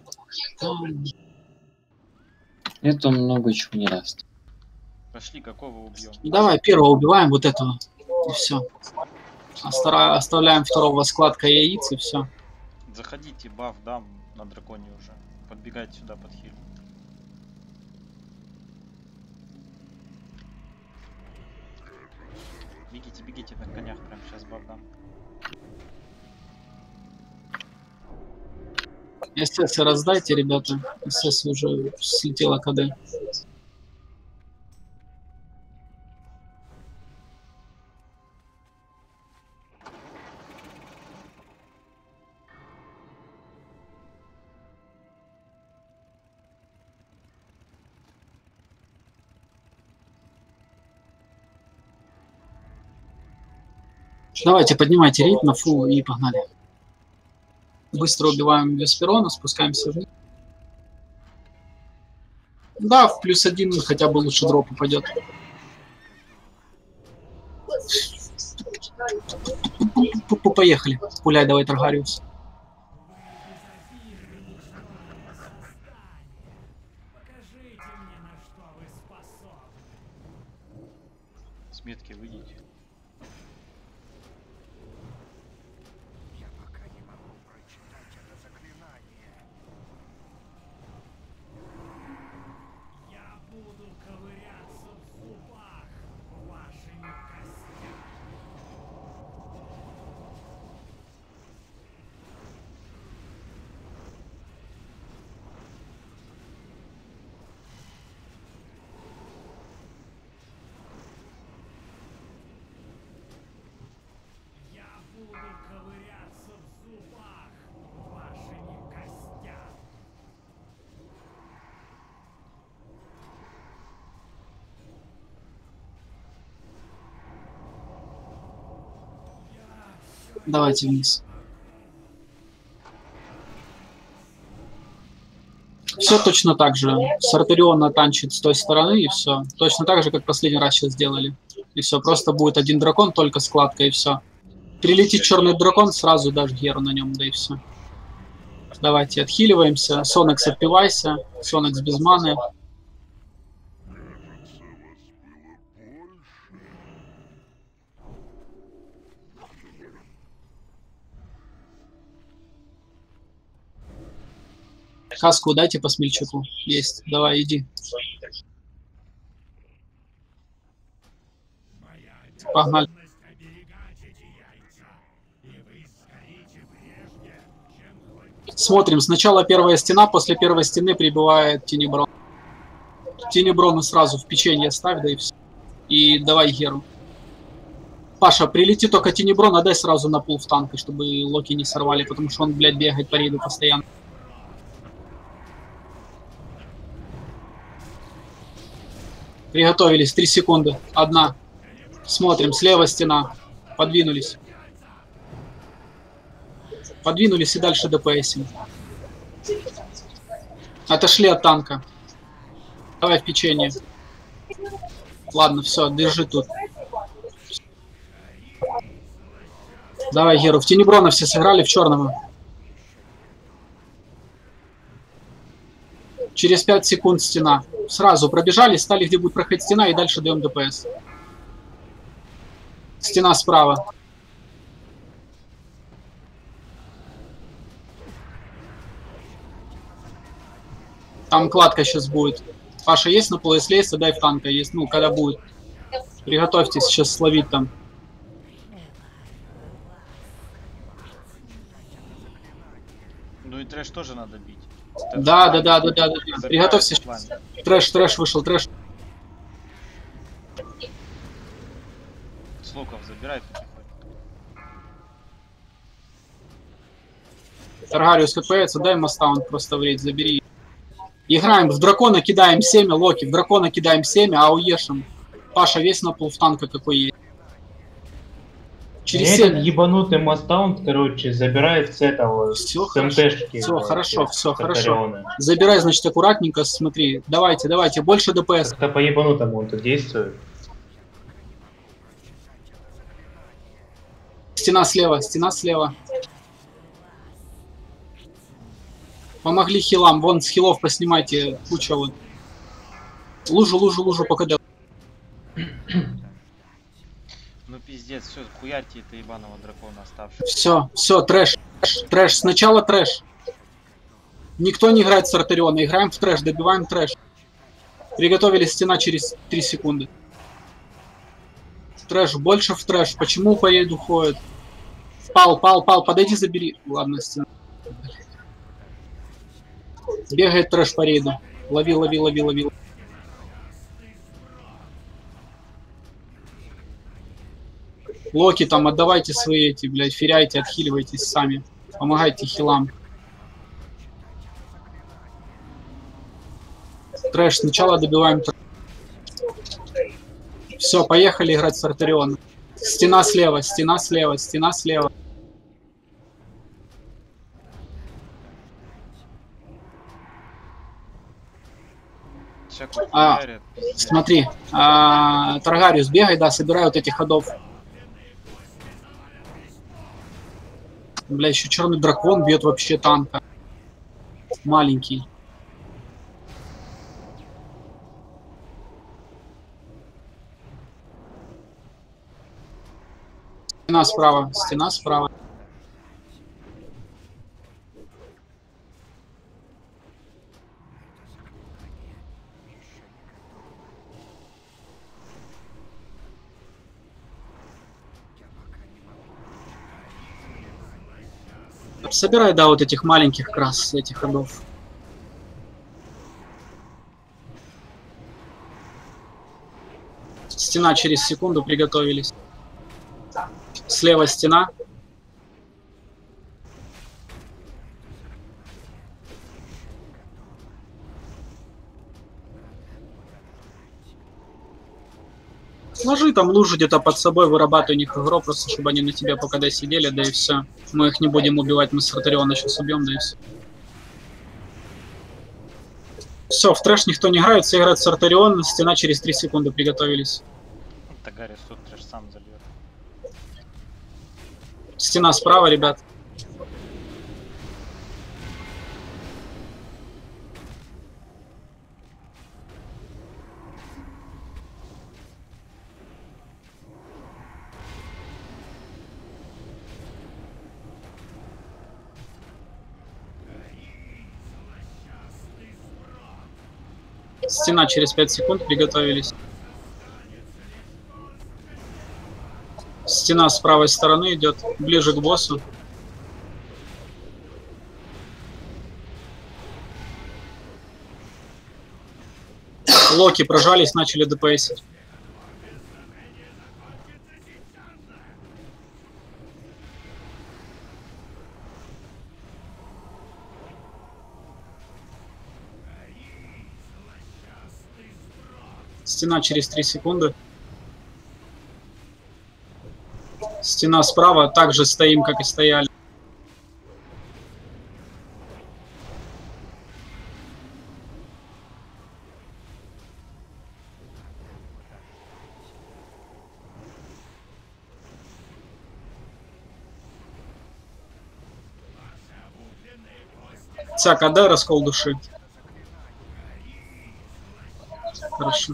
Это много чего не даст. Пошли, какого убьем? Давай первого убиваем, вот этого. И все. Оставляем второго складка яиц, и все. Заходите, баф дам на драконе уже. Подбегайте сюда под хиль. Бегите на конях, прям сейчас баф дам. СС раздайте, ребята. СС уже слетела КД. Давайте, поднимайте рейд на фул и погнали. Быстро убиваем Весперона, спускаемся вниз. Да, в +1 хотя бы лучше дроп упадет. Поехали. Пуляй давай, Таргариус. С метки выйдите. Давайте вниз. Все точно так же. Сартариона танчит с той стороны, и все. Точно так же, как последний раз сейчас сделали. И все, просто будет один дракон, только складка, и все. Прилетит черный дракон, сразу дашь Геру на нем, да и все. Давайте отхиливаемся. Сонекс отпивайся. Сонекс без маны. Каску дайте по смельчаку. Есть. Давай, иди. Погнали. Смотрим. Сначала первая стена, после первой стены прибывает Тенеброн. Тенеброну сразу в печенье ставь, да и все. И давай Геру. Паша, прилети только Тенеброн, отдай сразу на пул в танк, чтобы Локи не сорвали, потому что он, блядь, бегает по рейду постоянно. Приготовились, 3 секунды. Одна. Смотрим, слева стена. Подвинулись. Подвинулись и дальше ДПСим. Отошли от танка. Давай в печенье. Ладно, все, держи тут. Давай, Геру. В Тенеброна все сыграли, в черного. Через 5 секунд стена. Сразу пробежали, стали, где будет проходить стена, и дальше даем ДПС. Стена справа. Там кладка сейчас будет. Паша, есть на полу? Если есть, дай в танка. Есть, ну, когда будет. Приготовьтесь сейчас словить там. Ну и трэш тоже надо бить. Да. Приготовься. Трэш вышел, трэш. Слоков забирай. Таргариус КПС, дай мастаунт просто в рейд, забери. Играем, в дракона кидаем семя, Локи, в дракона кидаем семя, ауешем. Паша весь на пол в танка какой есть. Через этот ебанутый мастаунт, короче, забирает с этого, все с МТшки. Все хорошо, все хорошо. Забирай, значит, аккуратненько, смотри. Давайте, больше ДПС. Как-то по ебанутому он тут действует. Стена слева. Помогли хилам, вон с хилов поснимайте кучу вот. Лужу пока делал. Ну пиздец, все, хуярьте это ебаного дракона оставшегося. Все, трэш, сначала трэш. Никто не играет с Сартариона, играем в трэш, добиваем трэш. Приготовились, стена через 3 секунды. Трэш, больше в трэш. Почему по рейду ходит? Пал, подойди, забери. Ладно, стена. Бегает трэш по рейду. Лови. Локи там, отдавайте свои эти, блядь, феряйте, отхиливайтесь сами. Помогайте хилам. Трэш, сначала добиваем трэш. Все, поехали играть с Сартариона. Стена слева. Смотри, Таргариус, бегай, да, собирай вот этих ходов. Бля, еще черный дракон бьет вообще танка. Маленький. Стена справа, стена справа. Собирай, да, вот этих маленьких крас, этих ходов. Стена через секунду, приготовились. Слева стена. Сложи там лужу где-то под собой, вырабатывай у них игру, просто чтобы они на тебя пока сидели, да и все. Мы их не будем убивать, мы с Ротариона сейчас убьем, да и все. Все, в трэш никто не играет, все играют с Ротариона, стена через 3 секунды, приготовились. Тагарис тут трэш сам зальет. Стена справа, ребят. Стена через 5 секунд, приготовились. Стена с правой стороны идет, ближе к боссу. Локи прожались, начали ДПСить. Стена через 3 секунды. Стена справа, также стоим, как и стояли. Так, отдай раскол души. Хорошо.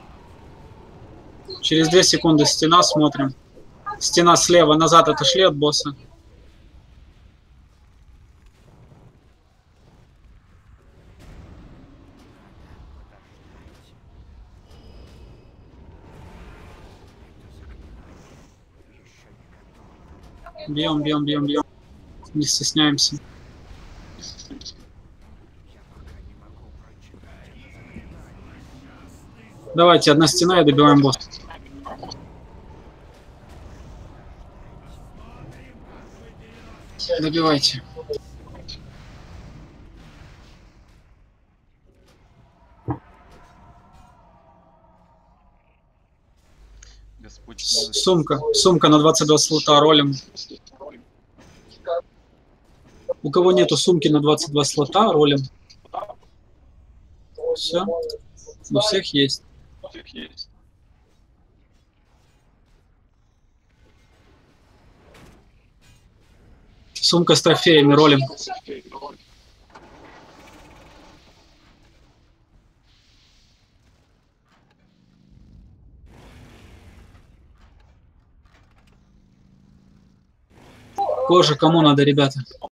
Через 2 секунды стена, смотрим. Стена слева, назад отошли от босса. Бьем, бьем, бьем, бьем. Не стесняемся. Давайте, одна стена и добиваем босса. Добивайте. Сумка на 22 слота ролим. У кого нету сумки на 22 слота, ролим. Все. У всех есть. Сумка с трофеями, ролим. Кожа кому надо, ребята?